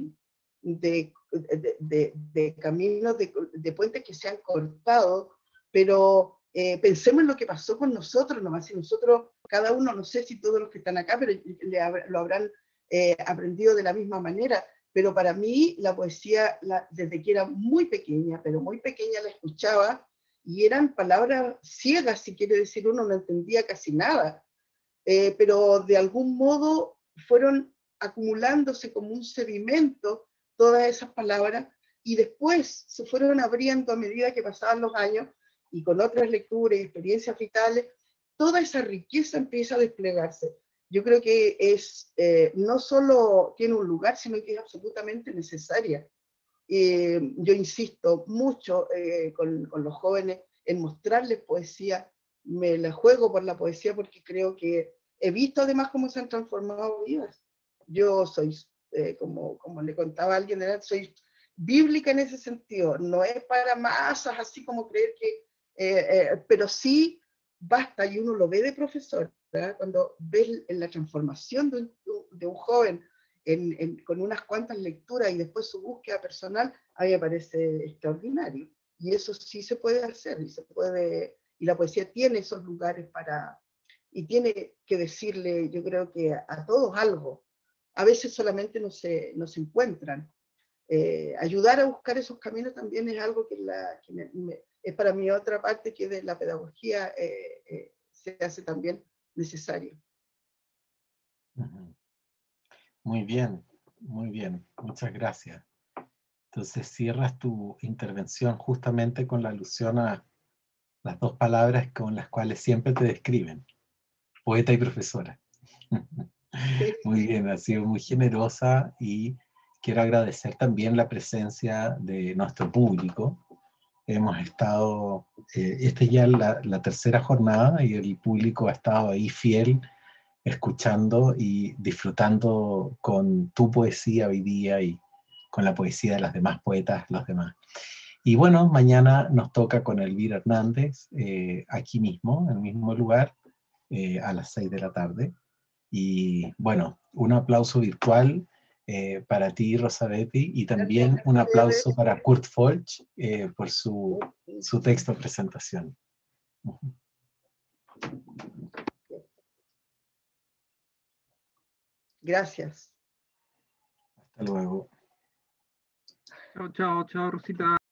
de, de, de, de caminos, de, de puentes que se han cortado, pero eh, pensemos en lo que pasó con nosotros nomás, si nosotros, cada uno, no sé si todos los que están acá, pero le, lo habrán eh, aprendido de la misma manera, pero para mí la poesía, la, desde que era muy pequeña, pero muy pequeña la escuchaba, y eran palabras ciegas, si quiere decir uno, no entendía casi nada, eh, pero de algún modo fueron acumulándose como un sedimento todas esas palabras, y después se fueron abriendo a medida que pasaban los años, y con otras lecturas y experiencias vitales, toda esa riqueza empieza a desplegarse. Yo creo que es, eh, no solo tiene un lugar, sino que es absolutamente necesaria. Eh, yo insisto mucho eh, con, con los jóvenes en mostrarles poesía, me la juego por la poesía porque creo que he visto además cómo se han transformado vidas. Yo soy, eh, como, como le contaba a alguien, soy bíblica en ese sentido, no es para masas así como creer que, eh, eh, pero sí basta, y uno lo ve de profesor, ¿verdad? Cuando ves en la transformación de un, de un joven en, en, con unas cuantas lecturas y después su búsqueda personal, a mí me parece extraordinario. Y eso sí se puede hacer, y, se puede, y la poesía tiene esos lugares para, y tiene que decirle, yo creo que a, a todos algo. A veces solamente no se, no se encuentran. Eh, ayudar a buscar esos caminos también es algo que, la, que me, me, es para mí otra parte que de la pedagogía eh, eh, se hace también necesario. Muy bien, muy bien, muchas gracias. Entonces cierras tu intervención justamente con la alusión a las dos palabras con las cuales siempre te describen, poeta y profesora. Muy bien, ha sido muy generosa y quiero agradecer también la presencia de nuestro público. Hemos estado, eh, esta es ya la, la tercera jornada y el público ha estado ahí fiel, escuchando y disfrutando con tu poesía hoy día y con la poesía de las demás poetas, los demás. Y bueno, mañana nos toca con Elvira Hernández, eh, aquí mismo, en el mismo lugar, eh, a las seis de la tarde. Y bueno, un aplauso virtual eh, para ti, Rosabetti, y también un aplauso para Kurt Folch eh, por su, su texto de presentación. Gracias. Hasta luego. Chao, chao, chao, Rosita.